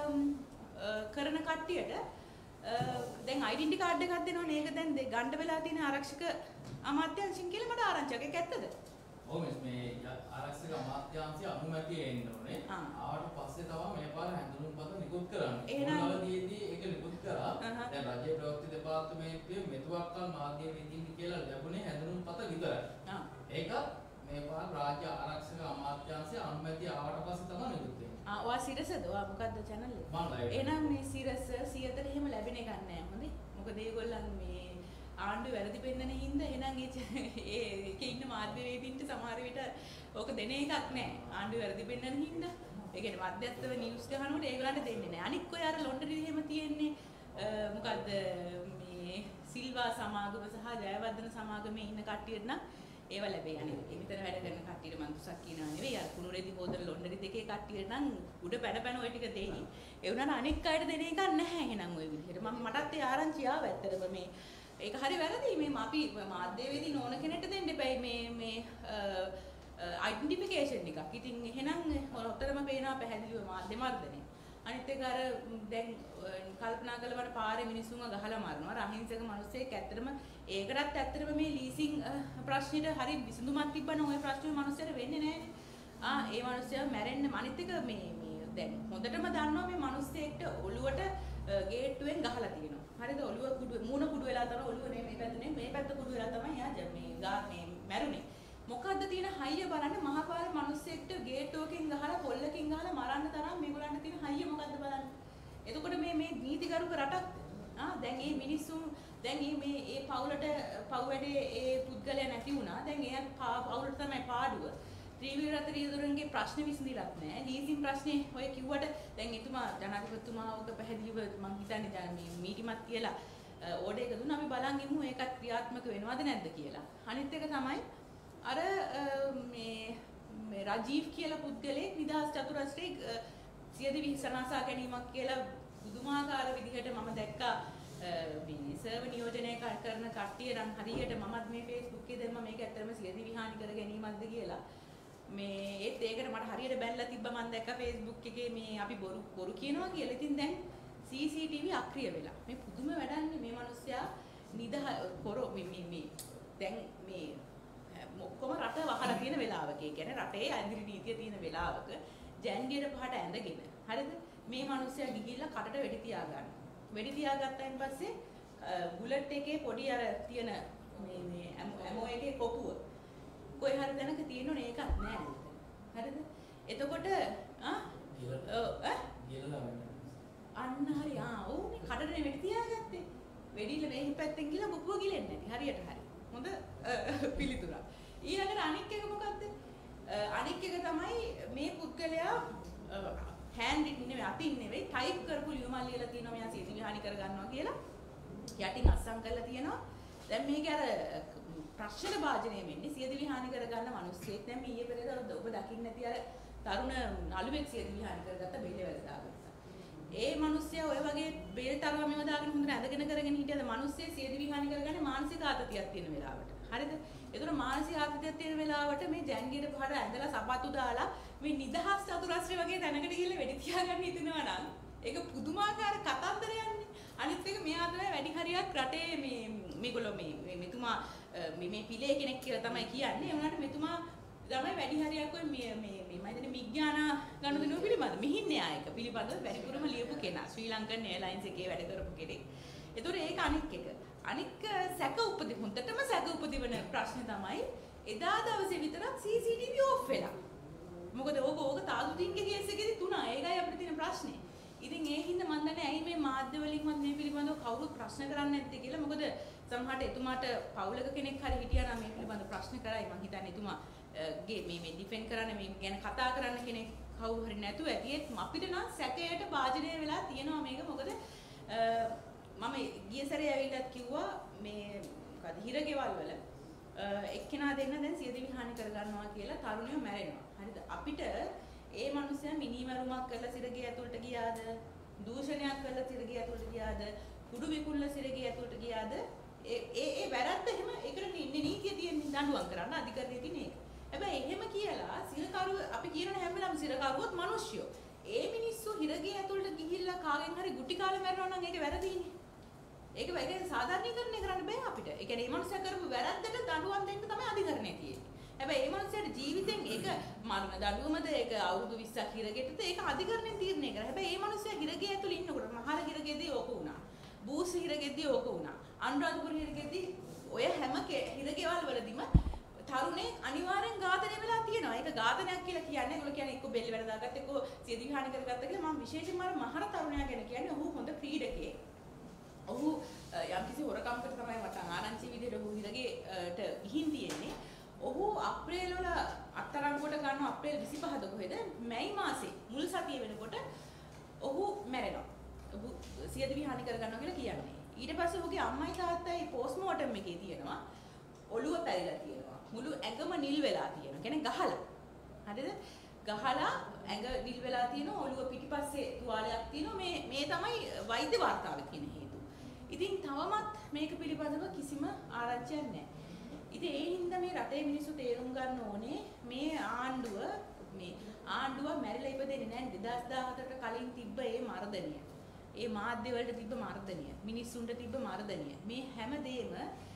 කරන කට්ටියට දැන් ඩෙන්ටිටි කාඩ් එකක් දෙනවනේ. ඒක දැන් ගන්න වෙලා තියෙන ආරක්ෂක අමාත්‍යාංශින් කියලා මට ආරංචියක්. ඒක ඇත්තද? ඔව් මේ ආරක්ෂක අමාත්‍යාංශය අනුමැතිය එන්න ඕනේ. ආවට පස්සේ තමයි මේ පාර හැඳුනුම්පත නිකුත් කරන්නේ. මොනවදීදී ඒක නිකුත් කරා. දැන් රාජ්‍ය ප්‍රවෘත්ති දෙපාර්තමේන්තුවේ මෙතුවක්කල් මාධ්‍ය වේදිකේ කියලා ලැබුණේ හැඳුනුම්පත විතරයි. ඒකත් මේ පාර රාජ්‍ය ආරක්ෂක අමාත්‍යාංශය අනුමැතිය ආවට පස්සේ තමයි නිකුත් වෙන්නේ. ඔයා සිරසද? ඔයා මොකද්ද channel එක? එහෙනම් මේ සිරස 100ට එහෙම ලැබෙන එකක් නෑ හොඳේ. මොකද ඒගොල්ලන් මේ ආණ්ඩුව වැරදි පෙන්නන හින්දා එහෙනම් ඒකේ ඉන්න මාධ්‍යවේදීන්ට සමහර විට ඕක දෙන එකක් නෑ. ආණ්ඩුව වැරදි පෙන්නන හින්දා. ඒ කියන්නේ මධ්‍යස්ථව නිවුස් ගහනකොට ඒගොල්ලන්ට දෙන්නේ නෑ. අනික් ඔය අර ලොන්ඩරි එහෙම තියෙන්නේ මොකද්ද මේ සිල්වා සමාගම සහ ජයවර්ධන සමාගමේ ඉන්න කට්ටියට නම් ඒව ලැබෙයි. අනිත් ඒ විතර වැඩ කරන කට්ටියට මම දුසක් කියනවා නෙවෙයි. අර කුණුරේදී හොදන ලොන්ඩරි දෙකේ කට්ටියට නම් උඩ පැන ඔය ටික දෙයි. ඒ වුණාට අනික් අයට දෙන එකක් නැහැ එහෙනම් ওই විදිහට. මටත් ඒ ආරංචි ආව ඇත්තටම මේ ඒක හරි වැරදි. මේ අපි මාධ්‍යවේදී නෝන කෙනෙක්ට දෙන්න එපයි මේ අයිඩෙන්ටිෆිකේෂන් එකක්. ඉතින් එහෙනම් හොරතරම පේනවා පැහැදිලිව මාධ්‍ය මර්ධනය. අනිත් එක අර දැන් කල්පනා කළාට පාරේ මිනිස්සුන්ව ගහලා මරනවා. අර අහිංසක මිනිස්සෙක් ඇත්තටම ඒකටත් ඇත්තටම මේ ලීසින් ප්‍රශ්නෙට හරි විසඳුමක් තිබ්බනම් ওই ප්‍රශ්නේ මිනිස්සුන්ට වෙන්නේ නැහැනේ. ඒ මිනිස්සයා මැරෙන්න අනිත් එක මේ දැන් හොඳටම දන්නවා මේ මිනිස්සෙක්ට ඔළුවට ගේට්ටුවෙන් ගහලා තියෙනවා. හරිද? ඔළුව කුඩු මූණ කුඩු වෙලා තමයි ඔළුව නේ මේ පැත්ත නේ මේ පැත්ත කුඩු වෙලා තමයි එයා මේ මැරුණේ. මොකද්ද තියෙන හයිය බලන්න මහපාර මිනිස්සෙක්ට ගේට්ටුවකින් ගහලා පොල්ලකින් ගහලා මරන්න තරම් මේගොල්ලන්ට තියෙන හයිය මොකද්ද බලන්න. එතකොට මේ නීතිගරුක රටක් දැන් මේ මිනිස්සු දැන් මේ පවුලට පව් වැඩේ ඒ පුද්ගලයා නැති වුණා. දැන් එයා පවුලට තමයි පාඩුව. ත්‍රිවිධ රතරියදුරන්ගේ ප්‍රශ්න විසඳිලත් නැහැ. ලීසින් ප්‍රශ්නේ ඔය කිව්වට දැන් එතුමා ජනාධිපතිතුමා ඔක පැහැදිලිව මම හිතන්නේ මේ මීටිමත් කියලා ඕඩර් එක දුන්නා. අපි බලන් ඉමු ඒකත් ක්‍රියාත්මක වෙනවද නැද්ද කියලා. අනිත් එක තමයි අර මේ රජීව් කියලා පුද්ගලයෙක් නිදහස් චතුරස්‍රයේ සියදිවි සනාසා ගැනීමක් කියලා පුදුමාකාර විදිහට මම දැක්කා මේ සර්ව නියෝජනය කරන කට්ටිය නම් හරියට මමත් මේ Facebook එකේ දැම්ම මේක ඇත්තටම සියදිවි හානි කර ගැනීමක්ද කියලා මේ ඒත් ඒකට මට හරියට බැලලා තිබ්බ මම දැක්කා Facebook එකේ මේ අපි බොරු කියනවා කියලා. ඉතින් දැන් CCTV අක්‍රිය වෙලා මේ පුදුම වැඩන්නේ මේ මිනිස්සයා මේ දැන් මේ ඔක්කොම රට වහලා තියෙන වෙලාවක ඒ කියන්නේ රටේ ඇඳිරි නීතිය තියෙන වෙලාවක ජැන්ඩියට පහට ඇඳගෙන හරිද මේ මිනිස්සයා ගිහිල්ලා කටට වෙඩි තියා ගන්න. වෙඩි තියාගත්තයින් පස්සේ බුලට් එකේ පොඩි අර තියෙන මේ ඇමෝ එකේ කොපුව කොයි හරි තැනක තියෙනවනේ ඒකත් නෑ නේද? හරිද? එතකොට අන්න හරි ඕනේ කටට වෙඩි තියාගත්තේ. වෙඩිල මේ පැත්තෙන් ගිහලා කොපුව ගිලෙන්නේ නැති. හරියට හරි. හොඳ පිළිතුරක්. ඊළඟට අනික් එක මොකද්ද? අනික් එක තමයි මේ පුද්ගලයා හෑන්ඩ් රිටන් නෙවෙයි අතින් නෙවෙයි ටයිප් කරපු ලියුමක් ලියලා තියෙනවා මෙයා සියදිවි හානි කර ගන්නවා කියලා. යටින් අස්සම් කරලා තියෙනවා. දැන් මේක අර ප්‍රශ්න භාජනය වෙන්නේ සියදිවි හානි කර ගන්න මිනිස්සෙක්. දැන් මේ ඊයේ පෙරේද ඔබ දකින්න නැති අර තරුණ නළුවෙක් සියදිවි හානි කරගත්ත බෙල්ලවල දාගත්තා. ඒ මිනිස්සයා ඔය වගේ බේල් තරවමෙව දාගෙන හොඳට ඇඳගෙන කරගෙන හිටියද මිනිස්සේ සියදිවි හානි කරගන්නේ මානසික ආතතියක් තියෙන වෙලාවට. හරිද? ඒතර මානසික ආතතියක් තියෙන වෙලාවට මේ ජැන්ගියට පහර ඇඳලා සපත්තු දාලා මේ නිදහස් චතුරස්‍රය වගේ තැනකට ගිහලා වෙඩි තියාගන්න හිතනවා නම් ඒක පුදුමාකාර කතන්දරයක්නේ. අනිත් එක මෙයා තමයි වැඩි හරියක් රටේ මේගොල්ලෝ මෙතුමා මේ පිළේ කෙනෙක් කියලා තමයි කියන්නේ. ඒ වුණාට මෙතුමා තමයි වැඩි හරියක් ඔය මම හිතන්නේ විඥාන ගනුදෙනුව පිළිබඳ මිහින්නේ ආයක පිළිබඳ වැඩිපුරම ලියපු කෙනා. ශ්‍රී ලංකන් එයර්ලයින්ස් එකේ වැඩ කරපු කෙනෙක්. ඒතකොට ඒක අනික් එක. අනික් සැක හොඳටම සැක උපදින ප්‍රශ්නේ තමයි එදා දවසේ විතරක් CCTV ඕෆ් වෙලා. මොකද ඕක තාදුදීන්ගේ කේස් එකේදී තුනා. ඒකයි අපිට තියෙන ප්‍රශ්නේ. ඉතින් ඒ හින්දා මම දන්නේ ඇයි මේ මාධ්‍ය වලින්වත් මේ පිළිබඳව කවුරුත් ප්‍රශ්න කරන්නේ නැත්තේ කියලා. මොකද සමහරට එතුමාට පවුලක කෙනෙක් හරි හිටියා නම් මේ පිළිබඳව ප්‍රශ්න කරයි. මම හිතන්නේ එතුමා මේ ඩිෆෙන්ඩ් කරන්න මේ ගැන කතා කරන්න කෙනෙක් කවුරු හරි නැතුව ඇතිත් අපිට නම් සැකයට භාජනය වෙලා තියෙනවා මේක. මොකද මම ගිය සැරේ ඇවිල්ලත් කිව්වා මේ මොකද හිරගෙවල් වල එක්කෙනා දෙන්න දැන් සියදිවි හානි කර ගන්නවා කියලා තරුණයෝ මැරෙනවා. හරිද? අපිට ඒ මිනිස්සයා මිනිමරුමක් කරලා සිරගේ ඇතුළට ගියාද? දූෂණයක් කරලා සිරගේ ඇතුළට ගියාද? කුඩු විකුණලා සිරගේ ඇතුළට ගියාද? ඒ වැරද්ද එහෙම ඒකට නීතිය තියෙන දඬුවම් කරන්න අධිකරණයේ තියෙන එක. හැබැයි එහෙම කියලා සිරකරුව අපි කියන හැම වෙලාවෙම සිරකරුවොත් මිනිස්සුયો. ඒ මිනිස්සු හිරගේ ඇතුළට ගිහිල්ලා කාගෙන් හරි ගුටි කාලේ මැරෙනවා නම් ඒක වැරදිනේ. ඒක සාධාරණීකරණය කරන්න බෑ අපිට. ඒ කියන්නේ මේ මනුස්සයා කරපු වැරද්දට දඬුවම් දෙන්න තමයි අධිකරණයේ තියෙන්නේ. හැබැයි මේ මනුස්සයාට ජීවිතෙන් ඒක මරණ දඬුවමද ඒක අවුරුදු 20ක් හිරගෙටද ඒක අධිකරණයෙන් තීරණය කරා. හැබැයි මේ මනුස්සයා හිරගේ ඇතුළේ ඉන්නකොට මහර හිරගෙදී ඕක වුණා. බූස් හිරගෙදී ඕක වුණා. අනුරාධපුර හිරගෙදී ඔය හැම හිරගෙවල් වලදීම තරුණේ අනිවාර්යෙන් ඝාතනය වෙලා තියෙනවා. ඒක ඝාතනයක් කියලා කියන්නේ ඒගොල්ලෝ කියන්නේ එක්ක බෙල්ල වැඩ දාගත්ත එක්ක සියදිවි හානි කරගත්ත කියලා. මම විශේෂයෙන්ම මහර තරුණයා ගැන කියන්නේ ඔහු හොඳ ක්‍රීඩකයෙක්. ඔහු යම්කිසි හොරකම්කට තමයි මට ආරංචි ඔහු අප්‍රේල් වල අත්අඩංගුවට ගන්න අප්‍රේල් 25ද කොහෙද මැයි මාසේ මුල් සතිය වෙනකොට ඔහු මැරෙනවා. ඔහු සියදිවි හානි කරගන්නවා කියලා කියන්නේ. ඊට පස්සේ ඔහුගේ අම්මයි තාත්තයි පෝස්ට්මෝටම් එකේ තියෙනවා ඔළුව පැරිලා තියෙනවා. මුළු ඇඟම නිල් වෙලා තියෙනවා. කියන්නේ ගහලා. හරිද? ගහලා ඇඟ නිල් වෙලා තියෙනවා. ඔළුව පිටිපස්සේ තුවාලයක් තියෙනවා. මේ තමයි වෛද්‍ය වාර්තාවේ තියෙන හේතු. ඉතින් තවමත් මේක පිළිබඳව කිසිම ආරංචියක් නැහැ. ඉතින් ඒ හින්දා මේ රටේ මිනිස්සු තේරුම් ගන්න ඕනේ මේ ආණ්ඩුව මැරිලා ඉපදෙන්නේ නැහැ 2014ට කලින් තිබ්බ ඒ මර්ධනය. ඒ මාධ්‍ය වලට තිබ්බ මර්ධනය, මිනිස්සුන්ට තිබ්බ මර්ධනය. මේ හැමදේම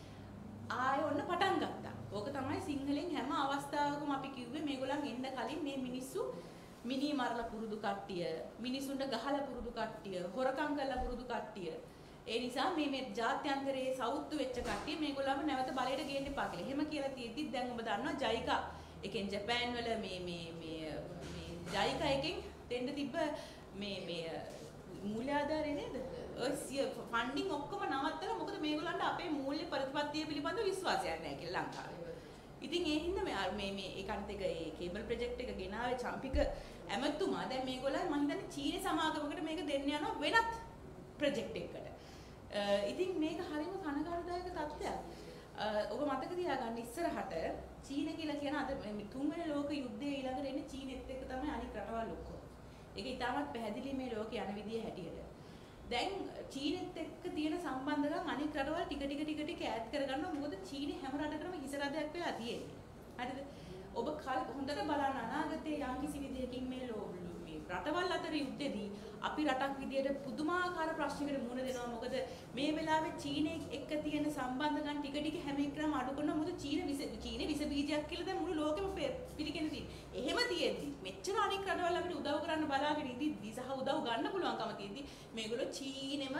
ආයෙ ඔන්න පටන් ගත්තා. ඕක තමයි සිංහලෙන් හැම අවස්ථාවකම අපි කිව්වේ මේගොල්ලන් එන්න කලින් මේ මිනිස්සු මිනි මරලා පුරුදු කට්ටිය, මිනිසුන්ට ගහලා පුරුදු කට්ටිය, හොරකම් කරලා පුරුදු කට්ටිය. ඒ නිසා මේ ජාත්‍යන්තරයේ සෞත්තු වෙච්ච කට්ටිය මේගොල්ලන්ව නැවත බලයට ගේන්න එපා කියලා. එහෙම කියලා තියෙද්දි දැන් ඔබ දන්නවා ජයිකා එකෙන් ජපාන් වල මේ ජයිකා එකෙන් දෙන්න තිබ්බ මේ මූල්‍ය ආධාරය නේද? ඔය ෆන්ඩින් ඔක්කොම නවත්තලා මොකද මේගොල්ලන්ට අපේ මූල්‍ය ප්‍රතිපත්තිය පිළිබඳව විශ්වාසයක් නැහැ කියලා ලංකාවේ. ඉතින් ඒ හින්දා මේ ඒකන්ට එක ඒ කේබල් ප්‍රොජෙක්ට් එක ගෙනාවේ චම්පික ඇමතුමා දැන් මේගොල්ලන් මම හිතන්නේ චීන සමාගමකට මේක දෙන්න යනවා වෙනත් ප්‍රොජෙක්ට් එකකට. ඉතින් මේක හරිම කනගාටුදායක තත්ත්වයක්. ඔබ මතක තියාගන්න ඉස්සරහට චීන කියලා කියන අද තුන්වෙනි ලෝක යුද්ධයේ ඊළඟට එන්නේ චීනෙත් එක්ක තමයි අනිත් රටවල් ඔක්කොම. ඒක ඉතාමත් පැහැදිලි මේ ලෝකේ යන විදිය හැටියට. දැන් චීනෙත් එක්ක තියෙන සම්බන්ධකම් අනිත් රටවල් ටික ඈත් කරගන්නවා. මොකද චීනේ හැම රටකටම හිසරදයක් වෙලා තියෙන්නේ. හරිද? ඔබ හොඳට බලන්න අනාගතයේ යම්කිසි විදියකින් මේ රටවල් අතර යුද්ධෙදී අපි රටක් විදියට පුදුමාකාර ප්‍රශ්නයකට මුහුණ දෙනවා. මොකද මේ වෙලාවේ චීනේ එක්ක තියෙන සම්බන්ධකම් ටික හැම එකම අඩු කරනවා. මොකද චීනේ විස බීජයක් කියලා දැන් මුළු ලෝකෙම පිළිගෙන තියෙනවා. එහෙම තියෙද්දි මෙච්චර අනික් රටවල් අපිට උදව් කරන්න බලාගෙන ඉඳිද්දි සහ උදව් ගන්න පුළුවන්කම තියෙද්දි මේගොල්ලෝ චීනෙම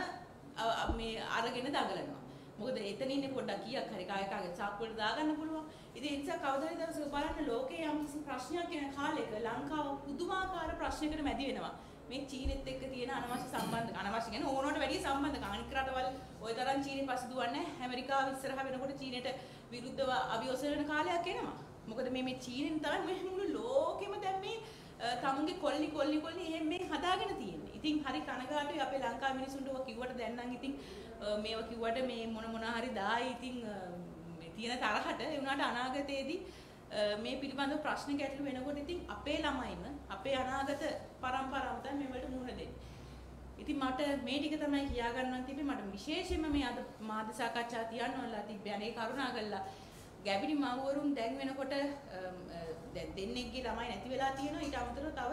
මේ අරගෙන දඟලනවා. මොකද එතන ඉන්නේ පොඩ්ඩක් කීයක් හරි කායකාගේ චාක්කුවට දාගන්න පුළුවන්. ඉතින් ඒ නිසා කවදා හරි දවසක බලන්න ලෝකයේ යම් කිසි ප්‍රශ්නයක් වෙන කාලෙක ලංකාව පුදුමාකාර ප්‍රශ්නයකට මැදි වෙනවා. මේ චීනෙත් එක්ක තියෙන අනවශ්‍ය සම්බන්ධ අනවශ්‍ය කියන්නේ ඕනවට වැඩි සම්බන්ධකම් අනික් රටවල් ওই තරම් චීනෙ පස්සේ දුවන්නේ ඇමරිකාව ඉස්සරහ වෙනකොට චීනෙට විරුද්ධව අභියෝසන කාලයක් එනවා. මොකද මේ චීනෙන් තමයි මේ මුළු ලෝකෙම දැන් මේ තමුන්ගේ කොල්ලි එහෙම මේ හදාගෙන තියෙන්නේ. ඉතින් හරි කනගාටුයි අපේ ලංකාවේ මිනිසුන්ට ඔය කිව්වට දැන් නම් ඉතින් මේවා කිව්වට මේ මොන හරි දායි ඉතින් මේ තියෙන තරහට ඒ වුණාට අනාගතයේදී මේ පිළිබඳව ප්‍රශ්න ගැටළු වෙනකොට ඉතින් අපේ ළමයිම අපේ අනාගත පරම්පරාව තමයි මේ වලට මුහුණ දෙන්නේ. ඉතින් මට මේ ටික තමයි කියා ගන්නන් තිබේ. මට විශේෂයෙන්ම මේ අද මාධ්‍ය සාකච්ඡා තියන්නවලා තිබ්බේ. අනේ කරුණා කළා ගැබිනි මව්වරුන් දැන් වෙනකොට දැන් දෙන්නෙක්ගේ ළමයි නැති වෙලා තියෙනවා. ඊට අමතරව තව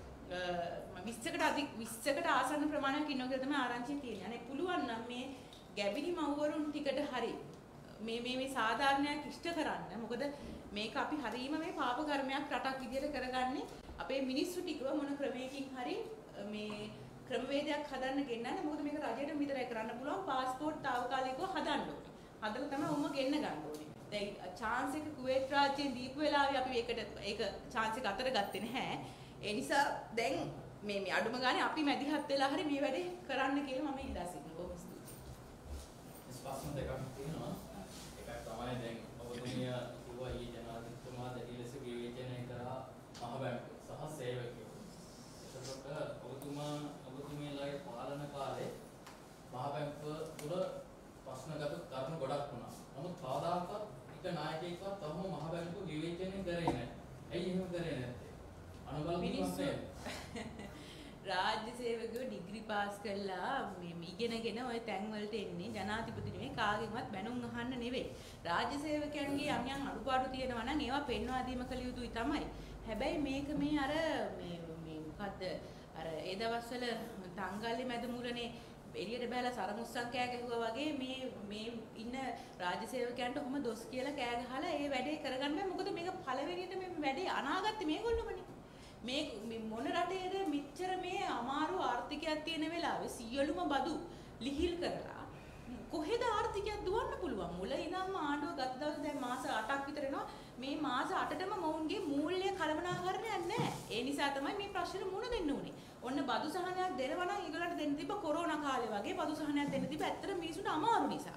20කට ආසන්න ප්‍රමාණයක් ඉන්නවා කියලා තමයි ආරංචිය තියෙන්නේ. අනේ පුළුවන් නම් මේ ගැබිනි මව්වරුන් ටිකට හරි මේ සාධාරණයක් ඉෂ්ට කරන්න. මොකද මේක අපි හරීම මේ පාප කර්මයක් රටක් විදියට කරගන්නේ. අපේ මිනිස්සු ටිකව මොන ක්‍රමයකින් හරි මේ ක්‍රමවේදයක් හදන්න ගෙන්නන්නේ. මොකද මේක රජයට විතරයි කරන්න පුළුවන්. පාස්පෝර්ට් තාවකාලිකව හදන්න ඕනේ. හදලා තමයි උඹ ගෙන්න ගන්න ඕනේ. දැන් chance එක කුවේට් රාජ්‍යයෙන් දීපු වෙලාවේ අපි ඒක chance එක අතර ගත්තේ නැහැ. ඒ නිසා දැන් මේ අඩුම ගානේ අපි මැදිහත් වෙලා හරි මේ වැඩේ කරන්න කියලා මම ඉල්ලා සිටිනවා. බොහොම ස්තුතියි. ස්පර්ශන දෙකක් තියෙනවා. එකක් තමයි දැන් ඔබතුමිය කිව්වා ඊයේ ජනාධිපතිතුමා දැඩි ලෙස විවේචනය කරා මහ බැංකුව සහ සේවකයෝ. එතකොට ඔබතුමියලාගේ පාලන කාලේ මහ බැංකුව තුළ ප්‍රශ්නගත කරුණු ගොඩක් වුණා. නමුත් කවදාකවත් එක නායකයෙක්වත් තවම මහ බැංකුව විවේචනය කරේ නැහැ. ඇයි එහෙම කරේ නැත්තේ? මිනිස්සු රාජ්‍ය සේවකයෝ ඩිග්‍රී පාස් කරලා මේ ඉගෙනගෙන ওই තැන් වලට එන්නේ ජනාධිපතිතුමේ කාගෙන්වත් බැනුම් අහන්න නෙවෙයි. රාජ්‍ය සේවකයන්ගේ යම් අඩුපාඩු තියෙනවා නම් ඒවා පෙන්වා දීම කළ යුතුයි තමයි. හැබැයි මේක මේ අර මේ මොකද්ද අර ඒ දවස්වල තංගල්ලේ මැද මුරනේ එළියට බහලා සරමුස්සන් කෑ ගැහුවා වගේ මේ ඉන්න රාජ්‍ය සේවකයන්ට ඔහොම දොස් කියලා කෑ ගහලා ඒ වැඩේ කරගන්න බෑ. මොකද මේක පළවෙනියට මේ වැඩේ අනාගත්තේ මේගොල්ලෝමනේ. මේ මොන රටේද මෙච්චර මේ අමාරු ආර්ථිකයක් තියෙන වෙලාවේ සියලුම බදු ලිහිල් කරලා කොහෙද ආර්ථිකයක් දුවන්න පුළුවන්? මුල ඉඳන්ම ආණ්ඩුව ගත දවස් දැන් මාස 8ක් විතර යනවා. මේ මාස 8ටම මොවුන්ගේ මූල්‍ය කළමනාකරණයක් නැහැ. ඒ නිසා තමයි මේ ප්‍රශ්නෙට මුහුණ දෙන්න උනේ. ඔන්න බදු සහනයක් දෙනවා නම් ඊගොල්ලන්ට දෙන්න තිබ්බ කොරෝනා කාලේ වගේ බදු සහනයක් දෙන්න තිබ්බ. ඇත්තට මිනිසුන්ට අමාරු නිසා.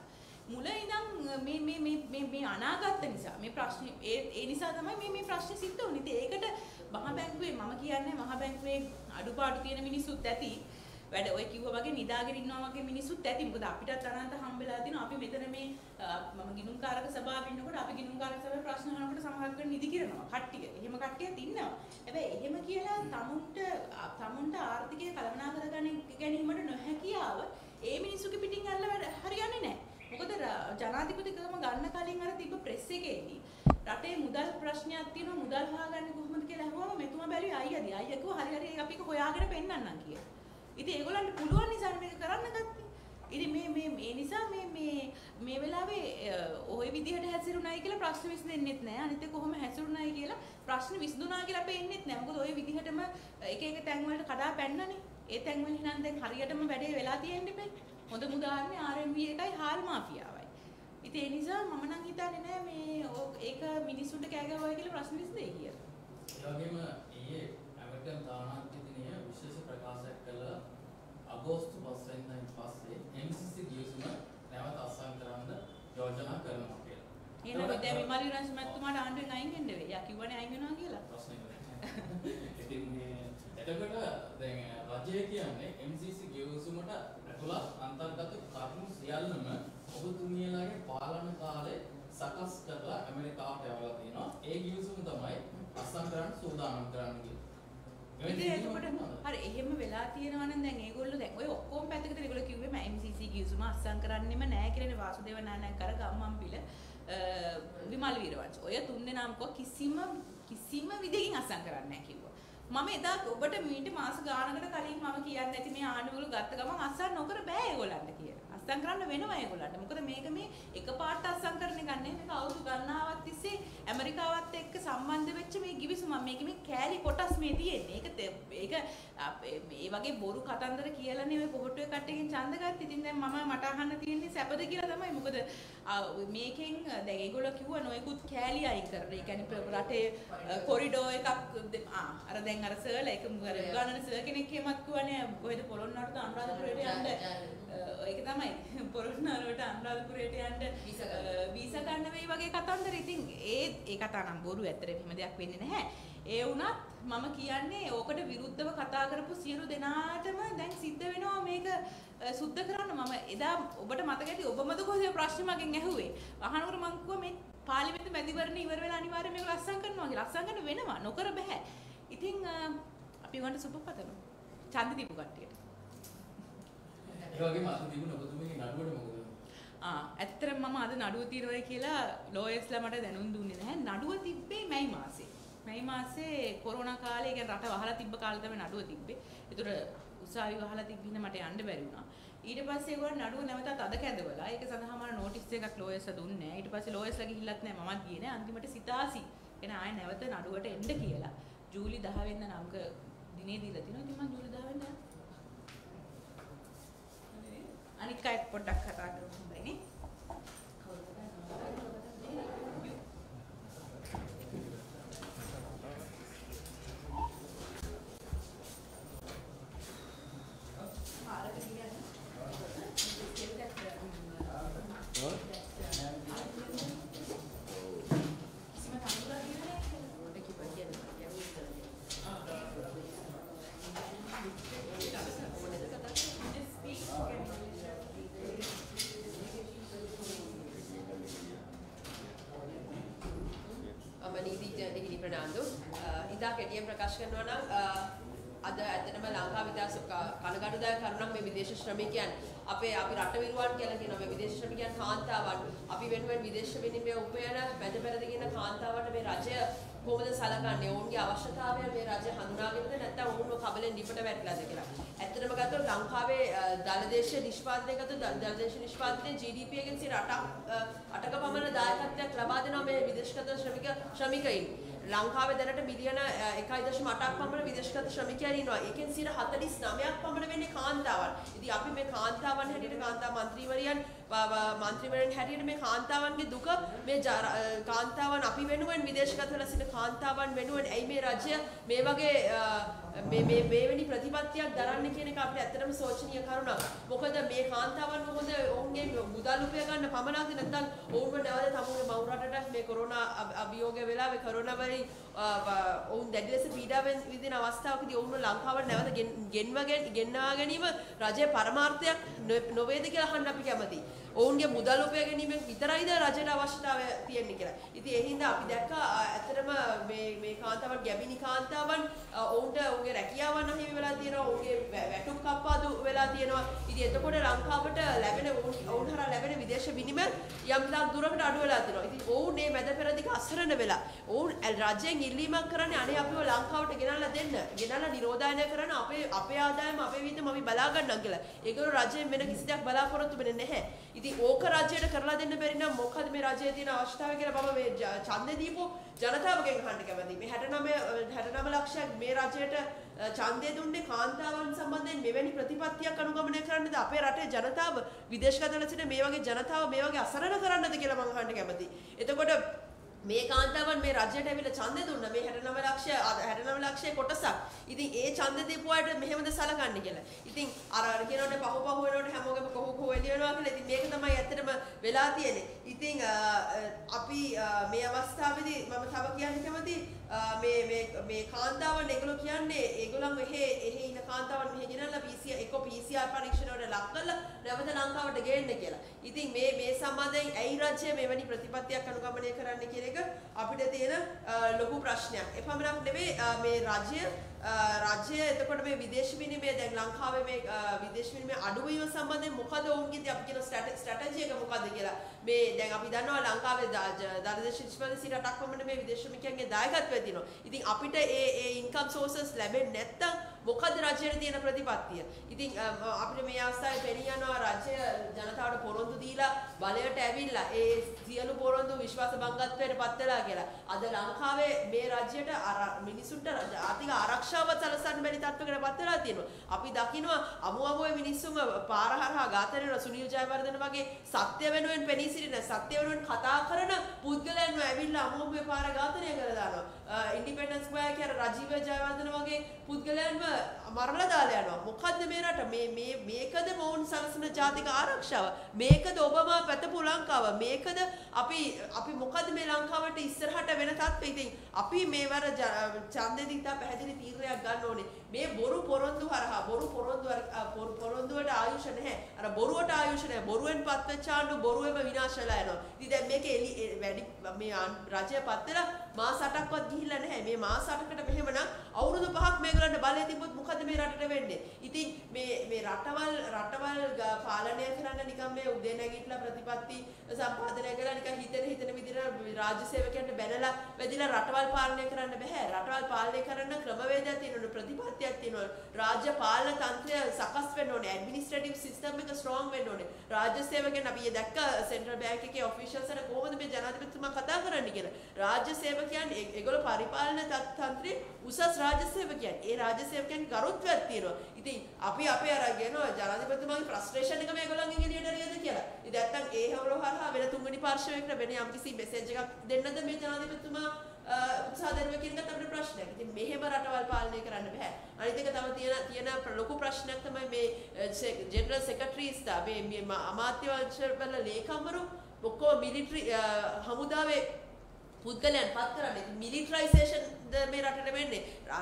මුල ඉඳන් මේ අනාගත නිසා මේ ප්‍රශ්නේ ඒ නිසා තමයි මේ ප්‍රශ්නේ සිද්ධ වුනේ. ඉතින් ඒකට මහ බැංකුවේ මම කියන්නේ මහ බැංකුවේ අඩුපාඩු තියෙන මිනිස්සුත් ඇති. වැඩ ඔය කිව්වා වගේ නිදාගෙන ඉන්නවා වගේ මිනිස්සුත් ඇති. මොකද අපිටත් අනන්ත හම්බෙලා තිනවා. අපි මෙතන මේ මම ගිණුම්කාරක සභාවේ ඉන්නකොට අපි ගිණුම්කාරක සභාවේ ප්‍රශ්න අහනකොට සමහරක් වෙලාවට නිදි කිරනවා. කට්ටිය. එහෙම කට්ටියත් ඉන්නවා. හැබැයි එහෙම කියලා තමුන්ට ආර්ථිකය කළමනා ගැනීමට නොහැකියාව ඒ මිනිස්සුගේ පිටින් අල්ල වැඩ හරියන්නේ නැහැ. මොකද ජනාධිපතිකම ගන්න කලින් අර තිබ්බ ප්‍රෙස් එකේදී රටේ මුදල් ප්‍රශ්නයක් තියෙනවා මුදල් හොයාගන්නේ කොහොමද කියලා අහුවම මෙතුමා බැලුවේ අයියාදී. අයියා කිව්වා හරි අපි ඒක හොයාගෙන පෙන්නන්නම් කියලා. ඉතින් ඒගොල්ලන්ට පුළුවන් නිසා මේක කරන්න ගත්තේ. ඉතින් මේ නිසා මේ වෙලාවේ ওই විදිහට හැසිරුණායි කියලා ප්‍රශ්න විසඳෙන්නෙත් නැහැ. අනිත් එක කොහොම හැසිරුණායි කියලා ප්‍රශ්න විසඳුණා කියලා පේන්නෙත් නැහැ. මොකද ওই විදිහටම එක තැන් වලට කඩා පැන්නනේ. ඒ තැන් වලින් නම් දැන් හරියටම වැඩේ වෙලා තියෙන්නේ බෑ. හොඳම උදාහරණය RMB එකයි හාල් මාෆියාවයි. ඉතින් ඒ නිසා මම නම් හිතන්නේ නෑ මේ ඒක මිනිස්සුන්ට කෑ ගැහුවා කියලා ප්‍රශ්න විසඳෙයි කියලා. ඒ වගේම ඊයේ ඇමරිකන් තානාපතිනිය විශේෂ ප්‍රකාශයක් කළා අගෝස්තු 5 වෙනිදායින් පස්සේ MCC ගිවිසුම නැවත අත්සන් කරන්න යෝජනා කරනවා කියලා. එහෙනම් දැන් විමල් විරංශ මහත්මයාට ආණ්ඩුවෙන් අයින් වෙන්න වෙයි. යා කිව්වනේ අයින් වෙනවා කියලා. ප්‍රශ්නේ නැහැ. ඉතින් මේ එතකොට දැන් රජය කියන්නේ MCC ගිවිසුමට ඇතුළත් අන්තර්ගත කරුණු සියල්ලම ඔබතුමියලාගේ පාලන කාලේ සකස් කරලා ඇමරිකාවට යවලා තියෙනවා. ඒ ගිවිසුම තමයි අත්සන් කරන්න සූදානම් කරන්නේ. හරි එහෙම වෙලා තියෙනවා නම් දැන් ඒගොල්ලෝ දැන් ඔය ඔක්කොම පැත්තකට ඒගොල්ලෝ කිව්වේ මම MCC ගිවිසුම අත්සන් කරන්නෙම නැහැ කියලානේ වාසුදේව නානායක කර ගම්මන්පිල විමල් වීරවංශ. ඔය තුන් දෙනාම කිසිම විදිහකින් අත්සන් කරන්නේ නැහැ කිව්වා. මම එදා ඔබට මීට මාස ගානකට කලින් මම කියන්නේ නැති මේ ආණ්ඩුවල ගත්ත ගමන් අත්සන් නොකර බෑ ඒගොල්ලන්ට කියලා. අත්සන් කරන්න වෙනවා ඒගොල්ලන්ට. මොකද මේක මේ එකපාරට අත්සන් කරන එක නෙමෙයි. මේක අවුරුදු ගණනාවක් තිස්සේ ඇමරිකාවත් එක්ක සම්බන්ධ වෙච්ච මේ ගිවිසුම. මේක මේ කෑලි කොටස් මේ තියෙන්නේ. ඒක මේ වගේ බොරු කතන්දර කියලානේ ඔය පොහොට්ටුවේ කට්ටියකින් ඡන්ද ගත්තා. ඉතින් දැන් මට අහන්න තියෙන්නේ සැපද කියලා තමයි. මොකද මේකෙන් දැන් ඒගොල්ලෝ කිව්වා නොයෙකුත් කෑලි අයින් කරලා. ඒ කියන්නේ රටේ කොරිඩෝ එකක් අර දැන් අර සර්ලා ඒක ගානන සර් කෙනෙක් එහෙමත් කිව්වනේ කොහෙද පොළොන්නරුවට අනුරාධපුරයට යන්න ඒක තමයි පොළොන්නරුවට අනුරාධපුරයට යන්න වීසා ගන්න වෙයි වගේ කතන්දර. ඉතින් ඒ කතා නම් බොරු ඇත්තට එහෙම දෙයක් වෙන්නේ නැහැ. ඒ වුණත් මම කියන්නේ ඕකට විරුද්ධව කතා කරපු සියලු දෙනාටම දැන් සිද්ධ වෙනවා මේක සුද්ධ කරන්න. මම එදා ඔබට මතක ඇති ඔබමද කොහේ ප්‍රශ්න මගෙන් ඇහුවේ. අහනකොට මං කිව්වා මේ පාර්ලිමේන්තු මැතිවරණ ඉවර වෙලා අනිවාර්යයෙන් මේක ලස්සම් කරනවා කියලා. ලස්සම් කරන්න වෙනවා. නොකර බෑ. ඉතින් අපි වන්ට සුබ පතනවා. ඡන්ද දීපු කට්ටියට. ඒ වගේම අද තිබුණ ඔබතුමීගේ නඩුවට මොකද? ඇත්තටම මම අද නඩුව తీරවයි කියලා ලෝයර්ස්ලා මට දැනුම් දුන්නේ නැහැ. නඩුව තිබ්බේ මැයි මාසේ. මැයි මාසේ කොරෝනා කාලේ කියන්නේ රට වහලා තිබ්බ කාලේ තමයි නඩුව තිබ්බේ. ඒතර උසාවි වහලා තිබ්බින්න මට යන්න බැරි වුණා. ඊට පස්සේ ඒගොල්ලෝ නඩුව නැවතත් අද කැඳවලා ඒක සඳහා මම නෝටිස් එකක් ලෝයර්ස්ලා දුන්නේ නැහැ. ඊට පස්සේ ලෝයර්ස්ලා ගිහිල්ලත් නැහැ මමත් ගියේ නැහැ. අන්තිමට සිතාසි එන ආයෙ නැවත නඩුවට එන්න කියලා. ජූලි 10 වෙනිදා නම් දිනේ දීලා තිනවා. ඉතින් මම ජූලි 10 වෙනිදා අනික් අයත් පොඩ්ඩක් කතා කරමු හොඳයිනේ. කෙටියෙන් ප්‍රකාශ කරනවා නම් අද ඇත්තටම ලංකාව විදාස කනගාටුදායක කරුණක් මේ විදේශ ශ්‍රමිකයන් අපි රට විරුවන් කියලා කියනවා මේ විදේශ ශ්‍රමිකයන් කාන්තාවන් අපි වෙනුවෙන් විදේශ විනිමය උපයන මැද පෙරදින කාන්තාවන්ට මේ රජය කොහොමද සලකන්නේ ඔවුන්ගේ අවශ්‍යතාවයන් මේ රජය හඳුනාගෙනද නැත්නම් ඔවුන්ව කබලෙන් ඩිපට වැටලාද කියලා. ඇත්තටම ගත්තොත් ලංකාවේ දළදේශීය නිෂ්පාදනය ගත්තොත් දළදේශීය නිෂ්පාදනයේ GDP එකෙන් 8ක පමණ දායකත්වයක් ලබා දෙනවා මේ විදේශගත ශ්‍රමිකයින්. ලංකාවේ දැනට මිලියන 1.8ක් පමණ විදේශගත ශ්‍රමිකයන් ඉන්නවා. ඒකෙන් 49ක් පමණ වෙන්නේ කාන්තාවන්. ඉතින් අපි මේ කාන්තාවන් හැටියට කාන්තා മന്ത്രിවරියන් මන්ත්‍රීවරයන් හැටියට මේ කාන්තාවන්ගේ දුක මේ කාන්තාවන් අපි වෙනුවෙන් විදේශගත වෙලා සිට කාන්තාවන් වෙනුවෙන් ඇයි මේ රජය මේ වගේ මේවැනි ප්‍රතිපත්තියක් දරන්නේ කියන එක අපිට ඇත්තටම සෝචනීය කරුණක්. මොකද මේ කාන්තාවන් මොකද ඔවුන්ගේ මුදල් උපය ගන්න පමණක්ද නැත්නම් ඔවුන්ව නැවත තමුන්ගේ මව් රටට මේ කොරෝනා අභියෝගය වෙලාවේ කොරෝනා වලින් ඔවුන් දැඩි ලෙස පීඩා විඳින අවස්ථාවකදී ඔවුන්ව ලංකාවට නැවත ගෙන්වා ගැනීම රජයේ පරමාර්ථයක් නොවේද කියලා අහන්න අපි කැමතියි. ඔවුන්ගේ මුදල් උපය ගැනීමෙන් විතරයිද රජයට අවශ්‍යතාවය තියෙන්නේ කියලා. ඉතින් ඒ හින්දා අපි දැක්කා ඇත්තටම මේ කාන්තාවන් ගැබිනි කාන්තාවන් ඔවුන්ට ඔවුන්ගේ රැකියාවන් අහිමි වෙලා තියෙනවා. ඔවුන්ගේ වැටුප් කප්පාදු වෙලා තියෙනවා. ඉතින් එතකොට ලංකාවට ලැබෙන ඔවුන් හරහා ලැබෙන විදේශ විනිමය යම් දුරකට අඩු වෙලා තියෙනවා. ඉතින් ඔවුන් මේ මැද පෙරදිග අසරණ වෙලා ඔවුන් රජයෙන් ඉල්ලීමක් කරන්නේ අනේ අපිව ලංකාවට ගෙනල්ලා දෙන්න. ගෙනල්ලා නිරෝධායනය කරන අපේ ආදායම අපේ වියදම අපි බලා ගන්නම් කියලා. ඒගොල්ලෝ රජයෙන් වෙන කිසි දෙයක් බලාපොරොත්තු වෙන්නේ නැහැ. ඉතින් ඕක රජයට කරලා දෙන්න බැරි නම් මොකද මේ රජයේ තියෙන අවශ්‍යතාවය කියලා මම මේ ඡන්දේ දීපු ජනතාවගෙන් අහන්න කැමතියි. මේ 69 ලක්ෂයක් මේ රජයට ඡන්දය දුන්නේ කාන්තාවන් සම්බන්ධයෙන් මෙවැනි ප්‍රතිපත්තියක් අනුගමනය කරන්නද අපේ රටේ ජනතාව විදේශගත වෙලා සිටින මේ වගේ ජනතාව මේ වගේ අසරණ කරන්නද කියලා මම අහන්න කැමතියි. එතකොට මේ කාන්තාවන් මේ රජයට ඇවිල්ලා ඡන්දය දුන්නා මේ 69 ලක්ෂයේ කොටසක්. ඉතින් ඒ ඡන්දය දීපු අයට මෙහෙමද සලකන්නේ කියලා. ඉතින් අර කියනෝනේ පහු වෙනකොට හැමෝගෙම කොහොම එළිය වෙනවා කියලා. ඉතින් මේක තමයි ඇත්තටම වෙලා තියෙන්නේ. ඉතින් අපි මේ අවස්ථාවේදී මම තව කියන්න කැමතියි මේ කාන්තාවන් ඒගොල්ලෝ කියන්නේ ඒගොල්ලන් එහෙ ඉන්න කාන්තාවන් මෙහෙ ගෙනල්ලා PCR පරීක්ෂණ වලට ලක් කරලා නැවත ලංකාවට ගේන්න කියලා. ඉතින් මේ සම්බන්ධයෙන් ඇයි රජය මෙවැනි ප්‍රතිපත්තියක් අනුගමනය කරන්න කියන එක අපිට තියෙන ලොකු ප්‍රශ්නයක්. එපමණක් නෙවෙයි මේ රජය එතකොට මේ විදේශ විනිමය දැන් ලංකාවේ මේ විදේශ විනිමය අඩුවීම සම්බන්ධයෙන් මොකද ඔවුන්ගේ අපි කියන ස්ට්‍රැටජි එක මොකද්ද කියලා. මේ දැන් අපි දන්නවා ලංකාවේ දරදේශ 28ක් වමන මේ විදේශ විනිමයන්ගේ දායකත්වය තියෙනවා. ඉතින් අපිට ඒ ඉන්කම් සෝසස් ලැබෙන්නේ නැත්තම් මොකද රජයට තියෙන ප්‍රතිපත්තිය. ඉතින් අපිට මේ අවස්ථාවේ පෙනී යනවා රජය ජනතාවට පොරොන්දු දීලා බලයට ඇවිල්ලා ඒ සියලු පොරොන්දු විශ්වාස භංගත්වයට පත් වෙලා කියලා. අද ලංකාවේ මේ රජයට මිනිසුන්ට ආර්ථික ආරක්ෂාව සලසන්න බැරි තත්ත්වයකට පත් වෙලා තියෙනවා. අපි දකිනවා අමුවේ මිනිස්සුම පාර හරහා ඝාතනය කරන සුනිල් ජයවර්ධන වගේ සත්‍ය වෙනුවෙන් පෙනී සිටින සත්‍ය වෙනුවෙන් කතා කරන පුද්ගලයන්ව ඇවිල්ලා අමුවේ පාර ඝාතනය කරලා දානවා. ඉන්ඩිපෙන්ඩන්ස් ස්ක්වයර් කියන රජීව ජයවර්ධන වගේ පුද්ගලයන්ව මරලා දාලා යනවා. මොකද්ද මේ රට මේකද මොවුන් සලසන ජාතික ආරක්ෂාව? මේකද ඔබමා පැතපු ලංකාව? මේකද අපි මොකද්ද මේ ලංකාවට ඉස්සරහට වෙන තත්ත්වය? ඉතින් අපි මේවර ඡන්දෙදී තා පැහැදිලි තීරණයක් ගන්න ඕනේ. මේ බොරු පොරොන්දු හරහා පොරොන්දුවට ආයුෂ නැහැ. අර බොරුවට ආයුෂ නැහැ. බොරුවෙන් පත්වෙච්ච ආණ්ඩු බොරුවෙම විනාශ වෙලා යනවා. ඉතින් දැන් මේක වැඩි මේ රජය පත් වෙලා මාස 8ක්වත් ගිහිල්ලා නැහැ. මේ මාස 8කට මෙහෙමනම් අවුරුදු 5ක් මේගොල්ලන්ට බලය තිබ්බොත් මොකද මේ රටට වෙන්නේ? ඉතින් මේ රටවල් පාලනය කරන්න නිකන් මේ උදේ නැගිටලා ප්‍රතිපත්ති සම්පාදනය කරලා නිකන් හිතෙන විදිහට රාජ්‍ය සේවකයන්ට බැනලා වැදිලා රටවල් පාලනය කරන්න බෑ. රටවල් පාලනය කරන්න ක්‍රමවේදයක් තියෙනවා, ප්‍රතිපත්තියක් තියෙනවා. රාජ්‍ය පාලන තන්ත්‍රය සකස් වෙන්න ඕනේ. ඇඩ්මිනිස්ට්‍රේටිව් සිස්ටම් එක ස්ට්‍රෝං වෙන්න ඕනේ. රාජ්‍ය සේවකයන් අපි දැක්ක සෙන්ට්‍රල් බැංක් එකේ ඔෆිෂියල්ස් අර කොහොමද මේ ජනාධිපතිතුමා කතා කරන්නේ කියලා. රාජ්‍ය සේවකයන් ඒගොල්ලෝ පරිපාලන තන්ත්‍රයේ උසස් රාජ්‍ය සේවකයන්. ඒ රාජ්‍ය සේවකයන් ගරුත්වයක් තියෙනවා. ඉතින් අපි අපේ අරගෙන ජනාධිපතිතුමාගේ ෆ්‍රස්ට්‍රේෂන් එක මේගොල්ලන්ගෙන් එළියට එළියද කියලා. ඉතින් නැත්තම් ඒ හවුල හරහා වෙන තුන්වෙනි පාර්ශවයකට වෙන යම්කිසි මෙසේජ් එකක් දෙන්නද මේ ජනාධිපතිතුමා උත්සාහ දරුවා කියන එකත් අපිට ප්‍රශ්නයක්. ඉතින් මෙහෙම රටවල් පාලනය කරන්න බෑ. අනිත් එක තව තියෙන ලොකු ප්‍රශ්නයක් තමයි මේ ජෙනරල් සෙක්‍රටරිස්ලා මේ අමාත්‍යවංශවල ලේකම්වරු ඔක්කොම මිලිටරි හමුදාවේ පුද්ගලයන් පත් කරන්නේ. මිලිටරයිසේෂන් මේ රටට වෙන්නේ.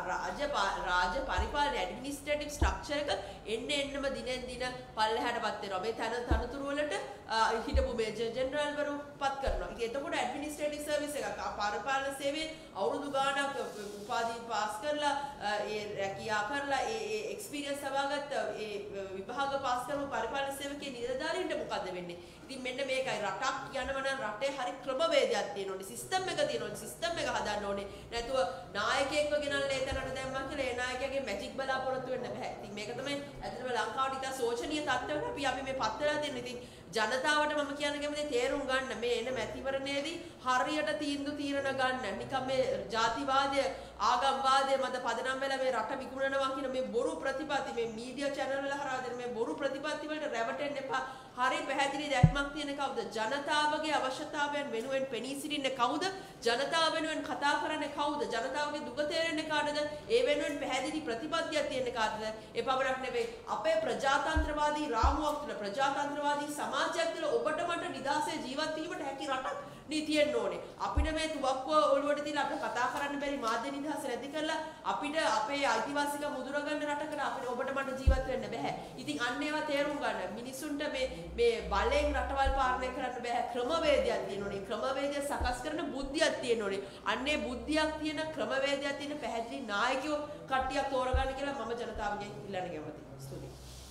රාජ්‍ය පරිපාලන ඇඩ්මිනිස්ට්‍රේටිව් ස්ට්‍රක්චර් එක එන්නම දිනෙන් දින පල්ලෙහාටපත් වෙනවා. මේ තනතුරු වලට හිටපු මේජර් ජෙනරල්වරු පත් කරනවා. ඉතින් එතකොට ඇඩ්මිනිස්ට්‍රේටිව් සර්විස් එකක් පරිපාලන සේවයේ අවුරුදු ගාණක් උපාධි පාස් කරලා ඒ රැකියාව කරලා ඒ එක්ස්පීරියන්ස් ලබාගත්ත ඒ විභාග පාස් කරපු පරිපාලන සේවකයේ නිලධාරීන්ට මොකද වෙන්නේ? ඉතින් මෙන්න මේකයි රටක් යනවා නම් රටේ හරි ක්‍රමවේදයක් තියෙනවා. සිස්ටම් එක තියෙනවා. සිස්ටම් එක හදන්න ඕනේ. නැතුව නායකයෙක්ව ගෙනල්ලා එතනට දැම්මා කියලා ඒ නායකයාගේ මැජික් බලාපොරොත්තු වෙන්න බෑ. ඉතින් මේක තමයි ඇත්තටම ලංකාවට ඉතා සෝචනීය තත්ත්වයකට අපි මේ පත් වෙලා තියෙන්නේ. ඉතින් ජනතාවට මම කියන්න කැමති තේරුම් ගන්න මේ එන මැතිවරණයේදී හරියට තීරණ ගන්න. නිකම් මේ ජාතිවාදය ආගම්වාදය මත පදනම් වෙලා මේ රට විකුණනවා කියන මේ බොරු ප්‍රතිපත්ති මේ මීඩියා channel වල හරහා දෙන මේ බොරු ප්‍රතිපත්ති වලට රැවටෙන්න එපා. හරි පැහැදිලි දැක්මක් තියෙන කවුද? ජනතාවගේ අවශ්‍යතාවයන් වෙනුවෙන් පෙනී සිටින්නේ කවුද? ජනතාව වෙනුවෙන් කතා කරන්නේ කවුද? ජනතාවගේ දුක තේරෙන්නේ කාටද? ඒ වෙනුවෙන් පැහැදිලි ප්‍රතිපත්තියක් තියෙන්නේ කාටද? ඒ පමණක් නෙවෙයි අපේ ප්‍රජාතන්ත්‍රවාදී රාමුවක් තුළ ප්‍රජාතන්ත්‍රවාදී සමාජයක් තුළ ඔබට මට නිදහසේ ජීවත් වීමට හැකි රටක් නීතියෙන් ඕනේ. අපිට මේ තුවක්කුව ඔළුවට තියලා අපිට කතා කරන්න බැරි මාධ්‍ය නිදහස නැති කරලා අපිට අපේ අයිතිවාසිකම් මුදුර ගන්න රටකට අපිට ඔබට මට ජීවත් වෙන්න බෑ. ඉතින් අන්න ඒවා තේරුම් ගන්න. මිනිසුන්ට මේ බලෙන් රටවල් පාලනය කරන්න බෑ. ක්‍රමවේදයක් තියෙන්න ඕනේ. ක්‍රමවේදය සකස් කරන බුද්ධියක් තියෙන්න ඕනේ. අන්නේ බුද්ධියක් තියෙන ක්‍රමවේදයක් තියෙන පැහැදිලි නායකයෝ කට්ටියක් තෝරගන්න කියලා මම ජනතාවගෙන් ඉල්ලන්න කැමතියි. ස්තුතියි.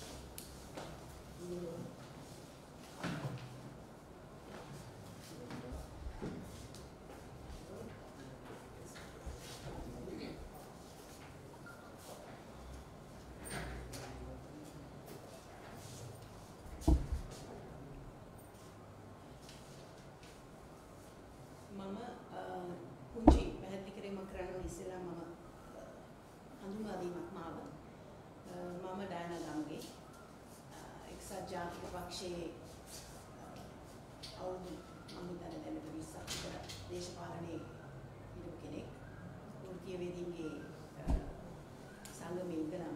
ජාතික පක්ෂයේ අවුරුදු මම හිතන්නේ දැනට 20ක් විතර දේශපාලනයේ හිටපු කෙනෙක්. වෘත්තීය වේදීන්ගේ සංගමයේ ඉඳලාම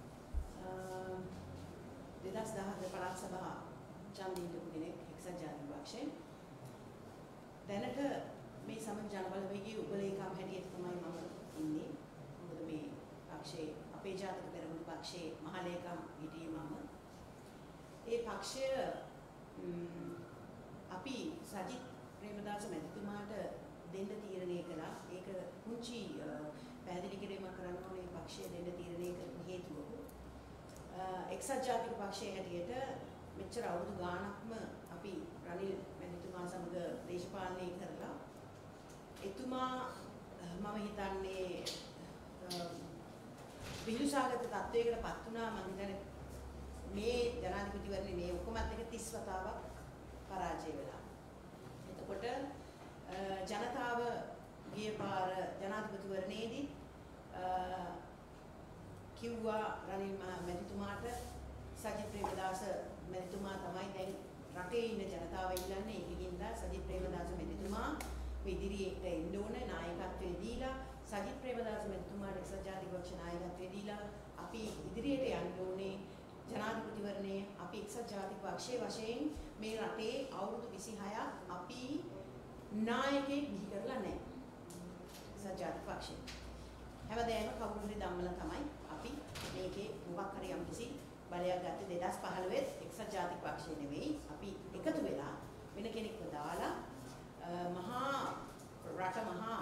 2014 පළාත් සභා ඡන්දය හිටපු කෙනෙක් එක්සත් ජාතික පක්ෂයෙන්. දැනට මේ සමග ජනබලවේගයේ උපලේකම් හැටියට තමයි මම ඉන්නේ. මොකද මේ පක්ෂයේ අපේ ජාතික පෙරමුණු පක්ෂයේ මහලේකම් හිටියේ මම. ඒ පක්ෂය අපි සජිත් ප්‍රේමදාස මැතිතුමාට දෙන්න තීරණය කළා. ඒක කුංචි පැහැදිලි කිරීමක් කරන්න ඕනේ පක්ෂය දෙන්න තීරණය කරපු හේතුව. එක්සත් ජාතික පක්ෂයේ හැටියට මෙච්චර අවුරුදු ගාණක්ම අපි රනිල් මැතිතුමා සමග දේශපාලනය කරලා එතුමා මම හිතන්නේ විහිළුසාගත තත්වයකට පත් වුණා. මම හිතන්නේ මේ ජනාධිපතිවරණේ මේ ඔක්කොමත් එක 30 වතාවක් පරාජය වෙලා. එතකොට ජනතාව ගිය පාර ජනාධිපතිවරණයේදී කිව්වා රනිල් මැතිතුමාට සජිත් ප්‍රේමදාස මැතිතුමා තමයි දැන් රටේ ඉන්න ජනතාව ඉල්ලන්නේ. ඒකින්ද සජිත් ප්‍රේමදාස මැතිතුමා ඉදිරියට එන්න ඕන නායකත්වයේ දීලා සජිත් ප්‍රේමදාස මැතිතුමාට එක්සත් ජාතික පක්ෂ නායකත්වයේ දීලා අපි ඉදිරියට යන්න ඕනේ. ජනාධිපතිවරණයේ අපි එක්සත් ජාතික පක්ෂයේ වශයෙන් මේ රටේ අවුරුදු 26ක් අපි නායකයෙක් බිහි කරලා නැහැ. එක්සත් ජාතික පක්ෂය. හැමදේම කවුරු හරි ධම්මලා තමයි අපි මේකේ මොකක් හරි යම්කිසි බලයක් ගත්තේ 2015 එක්සත් ජාතික පක්ෂය නෙවෙයි. අපි එකතු වෙලා වෙන කෙනෙක්ව දාලා මහා රට මහා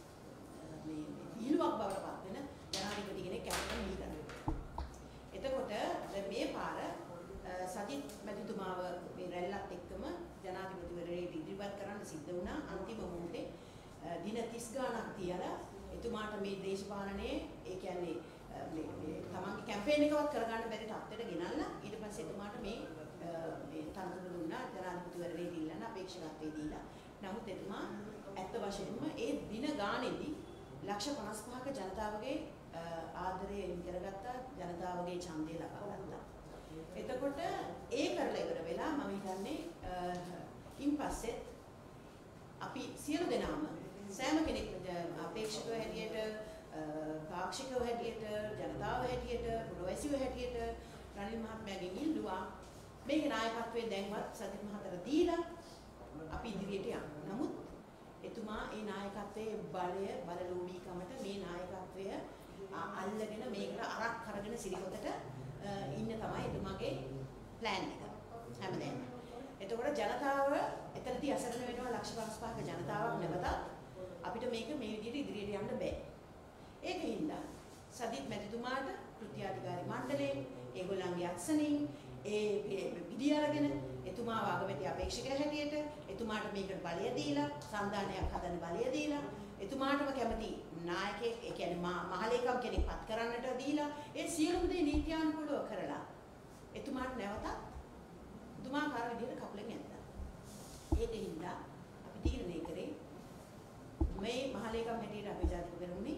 මේ විහිළුවක් බවට පත් වෙන ජනාධිපති කෙනෙක් කැපෙන මීදන. එතකොට මේ පාර සජිත් මැතිතුමාව මේ රැල්ලත් එක්කම ජනාධිපතිවරණයට ඉදිරිපත් කරන්න සිද්ධ වුණා. අන්තිම මොහොතේ දින 30 ගාණක් තියලා එතුමාට මේ දේශපාලනයේ ඒ කියන්නේ මේ තමන්ගේ කැම්පේන් එකවත් කරගන්න බැරි තත්ත්වයට ගෙනල්ලා ඊට පස්සේ එතුමාට මේ තනතුර දුන්නා ජනාධිපතිවරණයට ඉල්ලන්න අපේක්ෂකත්වයේ දීලා. නමුත් එතුමා ඇත්ත වශයෙන්ම ඒ දින ගාණේදී ලක්ෂ 55ක ජනතාවගේ ආදරය කරගත්තා, ජනතාවගේ ඡන්දය ලබා ගත්තා. එතකොට ඒ කරලා ඉවර වෙලා මම හිතන්නේ ඉන්පස්සේ අපි සියලු දෙනාම සෑම කෙනෙක්ම අපේක්ෂකව හැටියට, පාක්ෂිකව හැටියට, ජනතාව හැටියට, පුරවැසියෝ හැටියට රනිල් මහත්මයාගෙන් ඉල්ලුවා මේකේ නායකත්වයේ දැන්වත් සජිත් මහතාට දීලා අපි ඉදිරියට යන්න. නමුත් එතුමා ඒ නායකත්වයේ බලලෝභීකමට මේ නායකත්වය අල්ලගෙන මේකට අරක් කරගෙන සිරිකොතට ඉන්න තමයි එතුමාගේ ප්ලෑන් එක හැමදේම. එතකොට ජනතාව එතනදී අසරණ වෙනවා ලක්ෂ 55ක ජනතාවක් නැවතත් අපිට මේක මේ විදිහට ඉදිරියට යන්න බෑ. ඒකින්ද සජිත් මැතිතුමාට කෘත්‍යාධිකාරී මණ්ඩලයෙන් ඒගොල්ලන්ගේ අත්සනින් විදි අරගෙන එතුමා වාගමැති අපේක්ෂකයා හැටියට එතුමාට මේකට බලය දීලා සංධානයක් හදන්න බලය දීලා එතුමාටම කැමති නායකයෙක් ඒ කියන්නේ මහලේකම් කෙනෙක් පත් කරන්නට දීලා ඒ සියලුම දේ නීත්‍යානුකූලව කරලා එතුමාට නැවතත් එතුමාකාර විදිහට කපලෙන් ඇද්දා. ඒකින්ද අපි තීරණය කරේ මේ මහලේකම් හැටියට අපේ ජාතික පෙරමුණේ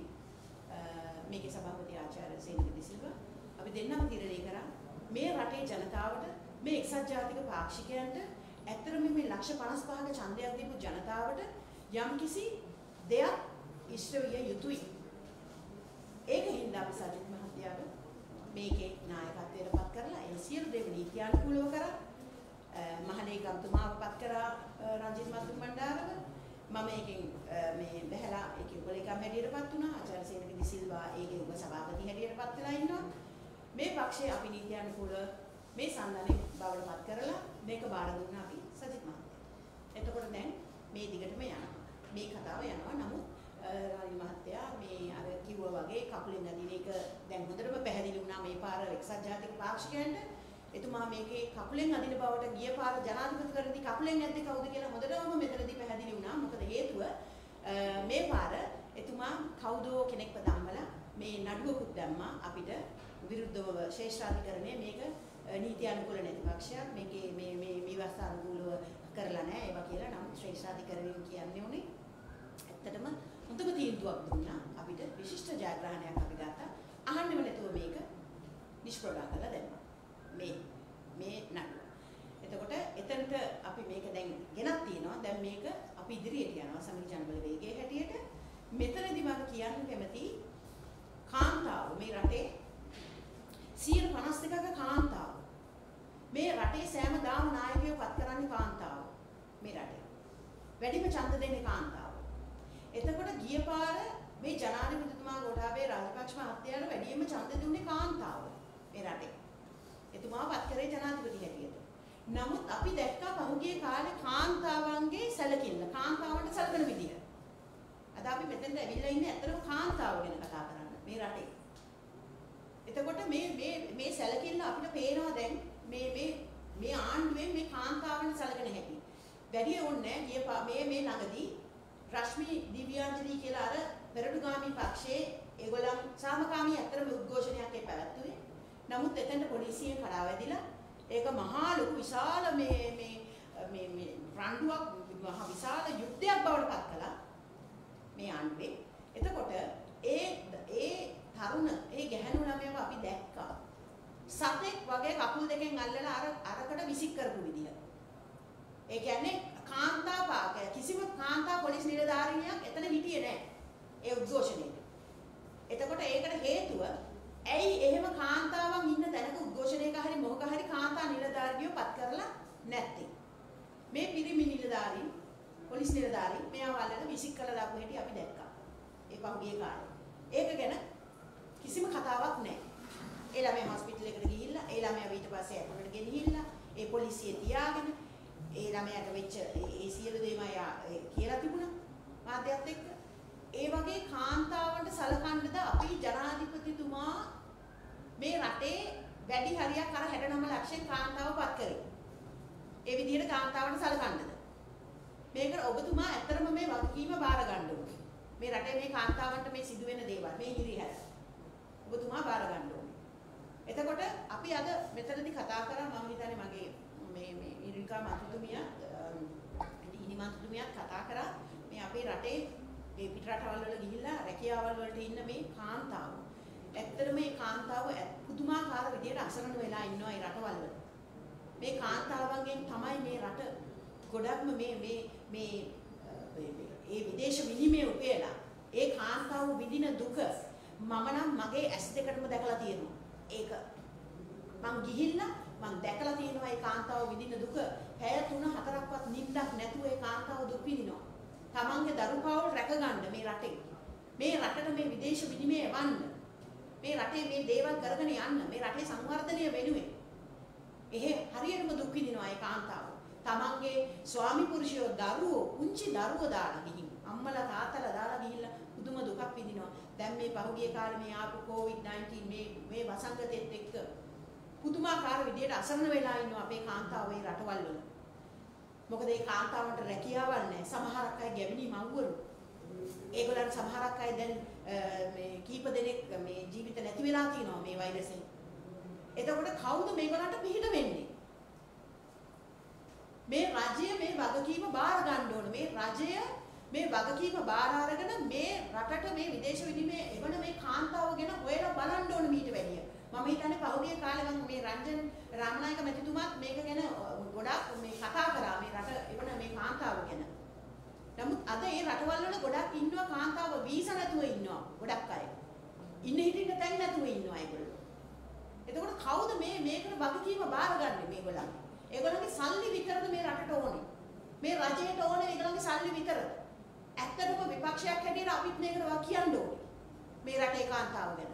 මේකේ සභාපති ආචාර්ය සේනක දිසිල්වා අපි දෙන්නම තීරණය කරා මේ රටේ ජනතාවට මේ එක්සත් ජාතික පාක්ෂිකයන්ට ඇත්තටම මේ ලක්ෂ 55ක ඡන්දයක් දීපු ජනතාවට යම්කිසි දෙයක් ඉෂ්ට විය යුතුයි. ඒකින්ද අපි සජිත් මහත්තයාට මේකේ නායකත්වයට පත් කරලා ඒ සියලු දේ නීත්‍යානුකූලව කරා. මහලේකම්තුමාව පත් කරා රංජිත් මතුම්බණ්ඩාරව. මම ඒකෙන් මේ බහැලා ඒකේ උපලේකම් හැටියටපත් වුණා. ආචාර්ය සේනක දිසිල්වා ඒකේ උපසභාපති හැටියටපත් වෙලා ඉන්නවා. මේ පක්ෂයේ අපි නීත්‍යානුකූල මේ සම්මානයේ බවට පත් කරලා මේක බාර දුන්නා අපි සජිත් මහත්තයාට. එතකොට දැන් මේ දිගටම යනවා. මේ කතාව යනවා. නමුත් රාජි මහත්තයා මේ අර කිව්වා වගේ කකුලෙන් අදින එක දැන් හොඳටම පැහැදිලි වුණා මේ පාර එක්සත් ජාතික පාක්ෂිකයන්ට. එතුමා මේකේ කකුලෙන් අදින බවට ගිය පාර ජනාධිපතිකරණදී කකුලෙන් ඇද්දේ කවුද කියලා හොඳටම මෙතනදී පැහැදිලි වුණා. මොකද හේතුව මේ පාර එතුමා කවුදෝ කෙනෙක්ව ධම්මලා මේ නඩුවකුත් දැම්මා අපිට විරුද්ධව ශේෂ්ඨාධිකරණය මේක නීති අනුකූල නැති පක්ෂයක් මේකේ මේ විවස්ථා අනුකූලව කරලා නැහැ ඒවා කියලා. නමුත් ශ්‍රේෂ්ඨාධිකරණය කියන්නේ උනේ ඇත්තටම හොඳම තීන්දුවක් දුන්නා අපිට විශිෂ්ට ජයග්‍රහණයක් අපි ගත්තා. අහන්නෙම නැතුව මේක නිෂ්ප්‍රභා කරලා දැම්මා. මේ නඩුව. එතකොට එතනට අපි මේක දැන් ගෙනත් තියෙනවා. දැන් මේක අපි ඉදිරියට යනවා සමිති ජනබල වේගයේ හැටියට. මෙතනදී මම කියන්න කැමති කාන්තාව මේ රටේ 152ක කාන්තාව. මේ රටේ සෑම දාම නායකයෝ පත් කරන්නේ කාන්තාව. මේ රටේ. වැඩිම ඡන්ද දෙන්නේ කාන්තාව. එතකොට ගිය පාර මේ ජනාධිපතිතුමා ගෝඨාභය රාජපක්ෂ මහත්තයාට වැඩිම ඡන්ද දුන්නේ කාන්තාව. මේ රටේ. එතුමා පත් කරේ ජනාධිපති හැටියට. නමුත් අපි දැක්කා පහුගිය කාලේ කාන්තාවන්ගේ සැලකිල්ල, කාන්තාවන්ට සැලකෙන විදිය. අද අපි මෙතෙන්ට ඇවිල්ලා ඉන්නේ ඇත්තටම කාන්තාව ගැන කතා කරන්න මේ රටේ. එතකොට මේ සැලකිල්ල අපිට පේනවා දැන් මේ ආණ්ඩුවේ මේ කාන්තාවන් සැලකෙන හැටි. වැඩි ඕනේ මේ ළඟදී රශ්මි දිව්‍යාංජලි කියලා අර පෙරටුගාමී පක්ෂයේ ඒගොල්ලන් සාමකාමී අතරම උද්ඝෝෂණයක් පැවැත්වුවේ. නමුත් එතෙන්ට පොලිසියෙන් කඩා වැදිලා ඒක මහා ලොකු විශාල මේ රණ්ඩුවක් මහා විශාල යුද්ධයක් බවට පත් කළා මේ ආණ්ඩුවේ. එතකොට ඒ තරුණ ඒ ගැහැණු ළමයව අපි දැක්කා. සතෙක් වගේ කකුල් දෙකෙන් අල්ලලා අරකට විසික් කරපු විදිහ. ඒ කියන්නේ කිසිම කාන්තා පොලිස් නිලධාරිනියක් එතන හිටියේ නැහැ. ඒ උද්ඝෝෂණයට. එතකොට ඒකට හේතුව ඇයි එහෙම කාන්තාවන් ඉන්න තැනක උද්ඝෝෂණයක හරි මොකක හරි කාන්තා නිලධාරිනියෝ පත් කරලා නැත්තේ. මේ පිරිමි නිලධාරීන් පොලිස් නිලධාරීන් මෙයාව අල්ලලා විසික් කරලා දාපු හැටි අපි දැක්කා. ඒ පහුගිය කාලේ. ඒක ගැන කිසිම කතාවක් නැහැ. ඒ ළමයා හොස්පිටල් එකට ගිහිල්ලා ඒ ළමයා ඊට පස්සේ ඇතුළට ගෙනහිල්ලා ඒ පොලිසිය තියාගෙන ඒ ළමයාට වෙච්ච ඒ සියලු දේම කියලා තිබුණා මාධ්‍යත් එක්ක. ඒ වගේ කාන්තාවන්ට සලකන්නද අපි ජනාධිපතිතුමා මේ රටේ වැඩි හරියක් අර 69 ලක්ෂයෙන් කාන්තාව පත් කරේ. ඒ විදිහට කාන්තාවන්ට සලකන්නද? මේක ඔබතුමා ඇත්තටම මේ වගකීම බාර ගන්න ඕනේ. මේ රටේ මේ කාන්තාවන්ට මේ සිදුවෙන දේවල් මේ හිරිහැර ඔබතුමා බාර ගන්න ඕනේ. එතකොට අපි අද මෙතනදී කතා කරා මම හිතන්නේ මගේ මේ ඉරිකා මන්ත්‍රීතුමියත් ඩීනි මන්ත්‍රීතුමියත් කතා කරා මේ අපේ රටේ මේ පිට රටවල් වල ගිහිල්ලා රැකියාවල් වලට ඉන්න මේ කාන්තාව. ඇත්තටම මේ කාන්තාව පුදුමාකාර විදියට අසරණ වෙලා ඉන්නවා මේ රටවල් වල. මේ කාන්තාවන්ගෙන් තමයි මේ රට ගොඩක්ම මේ විදේශ විනිමය උපයලා ඒ කාන්තාව විඳින දුක මම නම් මගේ ඇස් දෙකටම දැකලා තියෙනවා. ඒක මං ගිහිල්ලා මං දැකලා තියෙනවා ඒ කාන්තාව විඳින දුක. පැය 3-4ක්වත් නිින්දක් නැතුව ඒ කාන්තාව දුක් විඳිනවා. තමන්ගේ දරුපවුල් රැකගන්න මේ රටේ. මේ රටට මේ විදේශ විනිමය එවන්න. මේ රටේ මේ දේවල් කරගෙන යන්න. මේ රටේ සංවර්ධනය වෙනුවෙන්. එහෙ හරියටම දුක් විඳිනවා ඒ කාන්තාව. තමන්ගේ ස්වාමි පුරුෂයෝ දරුවෝ පුංචි දරුවෝ දාලා ගිහින් අම්මලා තාත්තලා දාලා ගිහිල්ලා පුදුම දුකක් විඳිනවා. දැන් මේ පහුගිය කාලේ මේ ආපු COVID-19 මේ වසංගතෙත් එක්ක පුදුමාකාර විදියට අසරණ වෙලා ඉන්නවා අපේ කාන්තාව මේ රටවල් වල. මොකද මේ කාන්තාවන්ට රැකියාවල් නැහැ. සමහරක් අය ගැබිනි මව්වරු. ඒගොල්ලන් සමහරක් අය දැන් මේ කීප දෙනෙක් මේ ජීවිත නැති වෙලා තියෙනවා මේ වෛරසෙන්. එතකොට කවුද මේගොල්ලන්ට පිළිහිට වෙන්නේ? මේ රජය මේ වගකීම බාර ගන්න ඕන. මේ රජය මේ වගකීම බාර අරගෙන මේ රටට මේ විදේශ විනිමය එවන මේ කාන්තාව ගැන හොයලා බලන්න ඕන මීට වැඩිය. මම හිතන්නේ පහුගිය කාලේ මම මේ රංජන් රාමනායක මැතිතුමාත් මේක ගැන ගොඩාක් මේ කතා කරා මේ රට එවන මේ කාන්තාව ගැන. නමුත් අද ඒ රටවල් වල ගොඩක් ඉන්නවා කාන්තාව වීසා නැතුව ඉන්නවා ගොඩක් අය. ඉන්න හිටින්න තැන් නැතුව ඉන්නවා ඒගොල්ලෝ. එතකොට කවුද මේකට වගකීම බාරගන්නේ මේගොල්ලන්? ඒගොල්ලන්ගේ සල්ලි විතරද මේ රටට ඕනේ? මේ රජයට ඕනේ ඒගොල්ලන්ගේ සල්ලි විතරද? ඇත්තටම විපක්ෂයක් හැටියට අපිත් මේකට කියන්න ඕනේ. මේ රටේ කාන්තාව ගැන.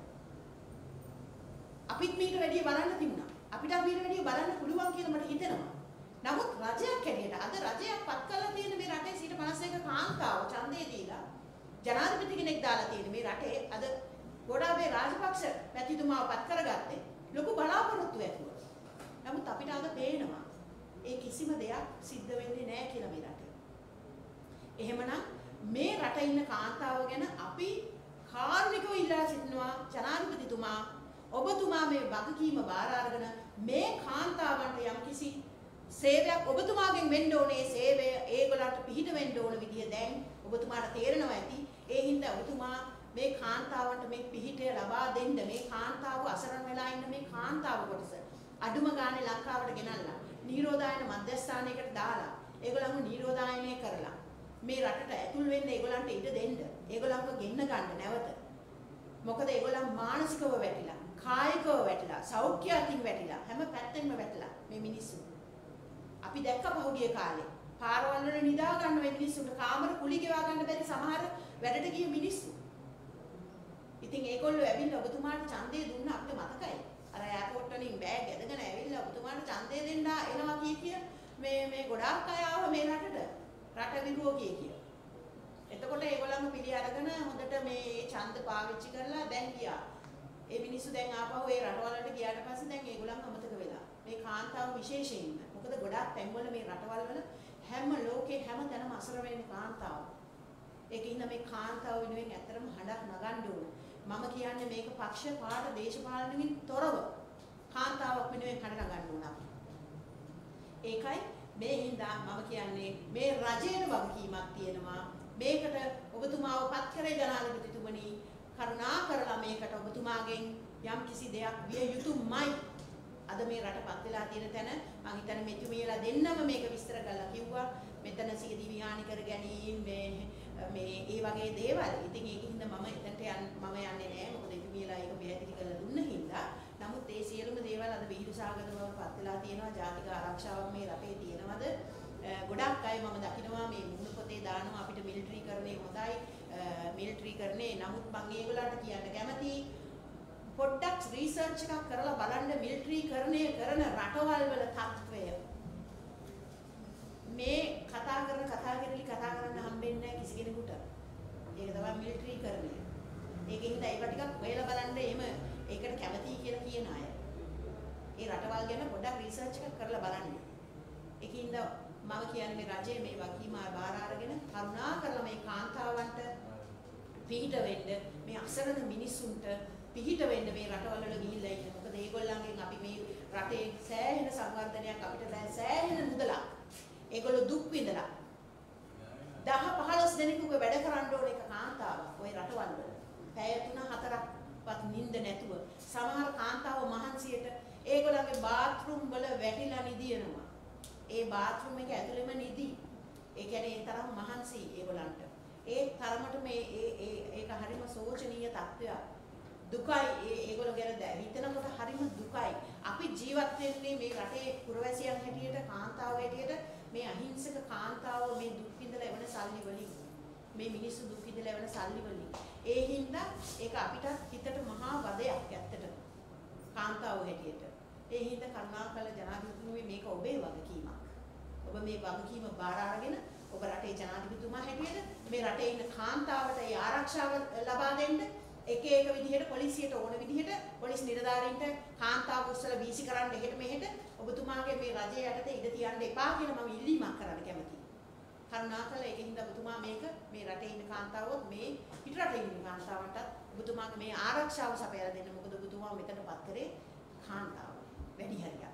අපිත් මේක වැඩි බලන්න තිබුණා. අපිට මේක වැඩි බලන්න පුළුවන් කියලා මට හිතෙනවා. නමුත් රජයක් හැටියට අද රජයක් පත් කරලා තියෙන මේ රටේ 51% කාන්තාව ඡන්දේ දීලා ජනාධිපති කෙනෙක් දාලා තියෙන මේ රටේ අද ගෝඨාභය රාජපක්ෂ මැතිතුමාව පත් කරගත්තේ ලොකු බලාපොරොත්තු ඇතුව. නමුත් අපිට අද පේනවා ඒ කිසිම දෙයක් සිද්ධ වෙන්නේ නැහැ කියලා මේ රටේ. එහෙමනම් මේ රටේ ඉන්න කාන්තාව ගැන අපි කාර්මිකව ඉල්ලා සිටිනවා ජනාධිපතිතුමා ඔබතුමා මේ වගකීම බාර අරගෙන මේ කාන්තාවන්ට යම්කිසි සේවයක් ඔබතුමාගෙන් වෙන්න ඕනේ සේවය ඒගොල්ලන්ට පිහිට වෙන්න ඕන විදිය දැන් ඔබතුමාට තේරෙනවා ඇති. ඒ හින්දා ඔබතුමා මේ කාන්තාවන්ට මේ පිහිටය ලබා දෙන්න මේ කාන්තාව අසරණ වෙලා ඉන්න මේ කාන්තාව කොටස අඩුම ගානේ ලංකාවට ගෙනල්ලා නිරෝධායන මධ්‍යස්ථානයකට දාලා ඒගොල්ලන්ව නිරෝධායනය කරලා මේ රටට ඇතුල් වෙන්න ඒගොල්ලන්ට ඉඩ දෙන්න ඒගොල්ලන්ව ගෙන්න ගන්න නැවත. මොකද ඒගොල්ලන් මානසිකව වැටිලා කායිකව වැටිලා සෞඛ්‍ය අතින් වැටිලා හැම පැත්තෙන්ම වැටිලා මේ මිනිස්සු. අපි දැක්ක පහුගිය කාලේ පාරවල් වල නිදා ගන්න මේ මිනිස්සුන්ට කාමර කුලි ගෙවා ගන්න බැරි සමහර වැඩට ගිය මිනිස්සු. ඉතින් ඒගොල්ලෝ ඇවිල්ලා ඔබතුමාට ඡන්දය දුන්න අපිට මතකයි. අර එයාපෝට් වලින් බෑග් ඇදගෙන ඇවිල්ලා ඔබතුමාට ඡන්දය දෙන්න එනවා කිය මේ ගොඩාක් අය ආව මේ රට විරුවෝ කිය. එතකොට ඒගොල්ලන්ව පිළි අරගෙන හොඳට මේ ඡන්ද පාවිච්චි කරලා දැන් ගියා. ඒ මිනිස්සු දැන් ආපහු ඒ රටවලට ගියාට පස්සේ දැන් ඒගොල්ලන් අමතක වෙලා. මේ කාන්තාව විශේෂයෙන්ම මොකද ගොඩාක් තැන්වල මේ රටවල් වල හැම ලෝකේ හැම තැනම අසර වෙන කාන්තාව. ඒකින්ද මේ කාන්තාව වෙනුවෙන් ඇත්තටම හඬක් නගන්න ඕන. මම කියන්නේ මේක පක්ෂ පාට දේශපාලනකින් තොරව කාන්තාවක් වෙනුවෙන් හඬ නගන්න ඕන. ඒකයි මේ හින්දා මම කියන්නේ මේ රජයේ වගකීමක් තියෙනවා. මේකට ඔබතුමාව පත් කරේ ජනාධිපතිතුමනි කරුණා කරලා මේකට ඔබතුමාගෙන් යම් කිසි දෙයක් විය යුතුමයි. අද මේ රට පත් වෙලා තියෙන තැන මම හිතන්නේ මෙතුමියලා දෙන්නම මේක විස්තර කරලා කිව්වා. මෙතන සියදිවි විහානි කර ගැනීම මේ ඒ වගේ දේවල්. ඉතින් ඒකින්ද මම එතනට මම යන්නේ නැහැ. මොකද එතුමියලා ඒක පැහැදිලි කරලා දුන්න හින්දා. නමුත් ඒ සියලුම දේවල් අද විහිළුසාගත බව පත් වෙලා තියෙනවා. ජාතික ආරක්ෂාවක් මේ රටේ තියෙනවද? ගොඩක් අය මම දකිනවා මේ මුහුණු පොතේ දානවා අපිට මිලිටරි කරන්නේ හොඳයි. මිලිටරි කරන්නේ නමුත් මම ඒගොල්ලන්ට කියන්න කැමතියි. පොඩ්ඩක් රිසර්ච් එකක් කරලා බලන්න මිලිටරි කරන රටවල් වල තත්ත්වය. මේ කතා කරන්න හම්බෙන්නේ නැහැ කිසි කෙනෙකුට. ඒක තමයි මිලිටරි කරන්නේ. ඒකින්ද ඒක ටිකක් හොයලා බලන්න එහෙම ඒකට කැමතියි කියලා කියන අය. ඒ රටවල් ගැන පොඩ්ඩක් රිසර්ච් එකක් කරලා බලන්න. ඒකින්ද මම කියන්නේ මේ රජයේ මේ වගකීම බාර අරගෙන කරුණා කරලා මේ කාන්තාවන්ට පිහිට වෙන්න මේ අසරණ මිනිස්සුන්ට පිහිට වෙන්න මේ රටවල් වල ගිහිල්ලා ඉන්න. මොකද ඒගොල්ලන්ගෙන් අපි මේ රටේ සෑහෙන සංවර්ධනයක් අපිට දැන් සෑහෙන මුදලක්. ඒගොල්ලෝ දුක් විඳලා 10-15 දෙනෙකුගේ වැඩ කරන්න ඕන එක කාන්තාවක් ওই රටවල් වල. පැය 3-4ක්වත් නිින්ද නැතුව සමහර කාන්තාව මහන්සියට ඒගොල්ලන්ගේ බාත්රූම් වල වැටිලා නිදිනවා. ඒ බාත්රූම් එක ඇතුළෙම නිදි. ඒ කියන්නේ ඒ තරම් මහන්සි ඒගොල්ලන්ට. ඒ තරමට මේ ඒක හරිම සෝචනීය තත්ත්වයක්. දුකයි ඒගොල්ලෝ ගැන හිතනකොට හරිම දුකයි. අපි ජීවත් වෙන්නේ මේ රටේ පුරවැසියන් හැටියට කාන්තාව හැටියට මේ අහිංසක කාන්තාව මේ දුක් විඳලා එවන සල්ලි වලින් මේ මිනිස්සු දුක් විඳලා එවන සල්ලි වලින් ඒ හින්දා ඒක අපිට හිතට මහා වදයක් ඇත්තට කාන්තාව හැටියට. ඒ හින්දා කරුණාකර ජනාධිපතිතුමනි මේක ඔබේ වගකීමක්. ඔබ මේ වගකීම බාර අරගෙන ඔබ රටේ ජනාධිපතිතුමා හැටියට මේ රටේ ඉන්න කාන්තාවට ඒ ආරක්ෂාව ලබා දෙන්න එක විදිහට පොලිසියට ඕන විදිහට පොලිස් නිලධාරීන්ට කාන්තාව උස්සලා වීසි කරන්න එහෙට මෙහෙට ඔබතුමාගේ මේ රජයේ යටතේ ඉඩ තියන්න එපා කියලා මම ඉල්ලීමක් කරන්න කැමතියි. කරුණාකරලා ඒකින්ද ඔබතුමා මේක මේ රටේ ඉන්න කාන්තාවොත් මේ පිට රටේ ඉන්න කාන්තාවන්ටත් ඔබතුමාගේ මේ ආරක්ෂාව සපයලා දෙන්න. මොකද ඔබතුමා මෙතනපත් කරේ කාන්තාව වැඩි හරියක්.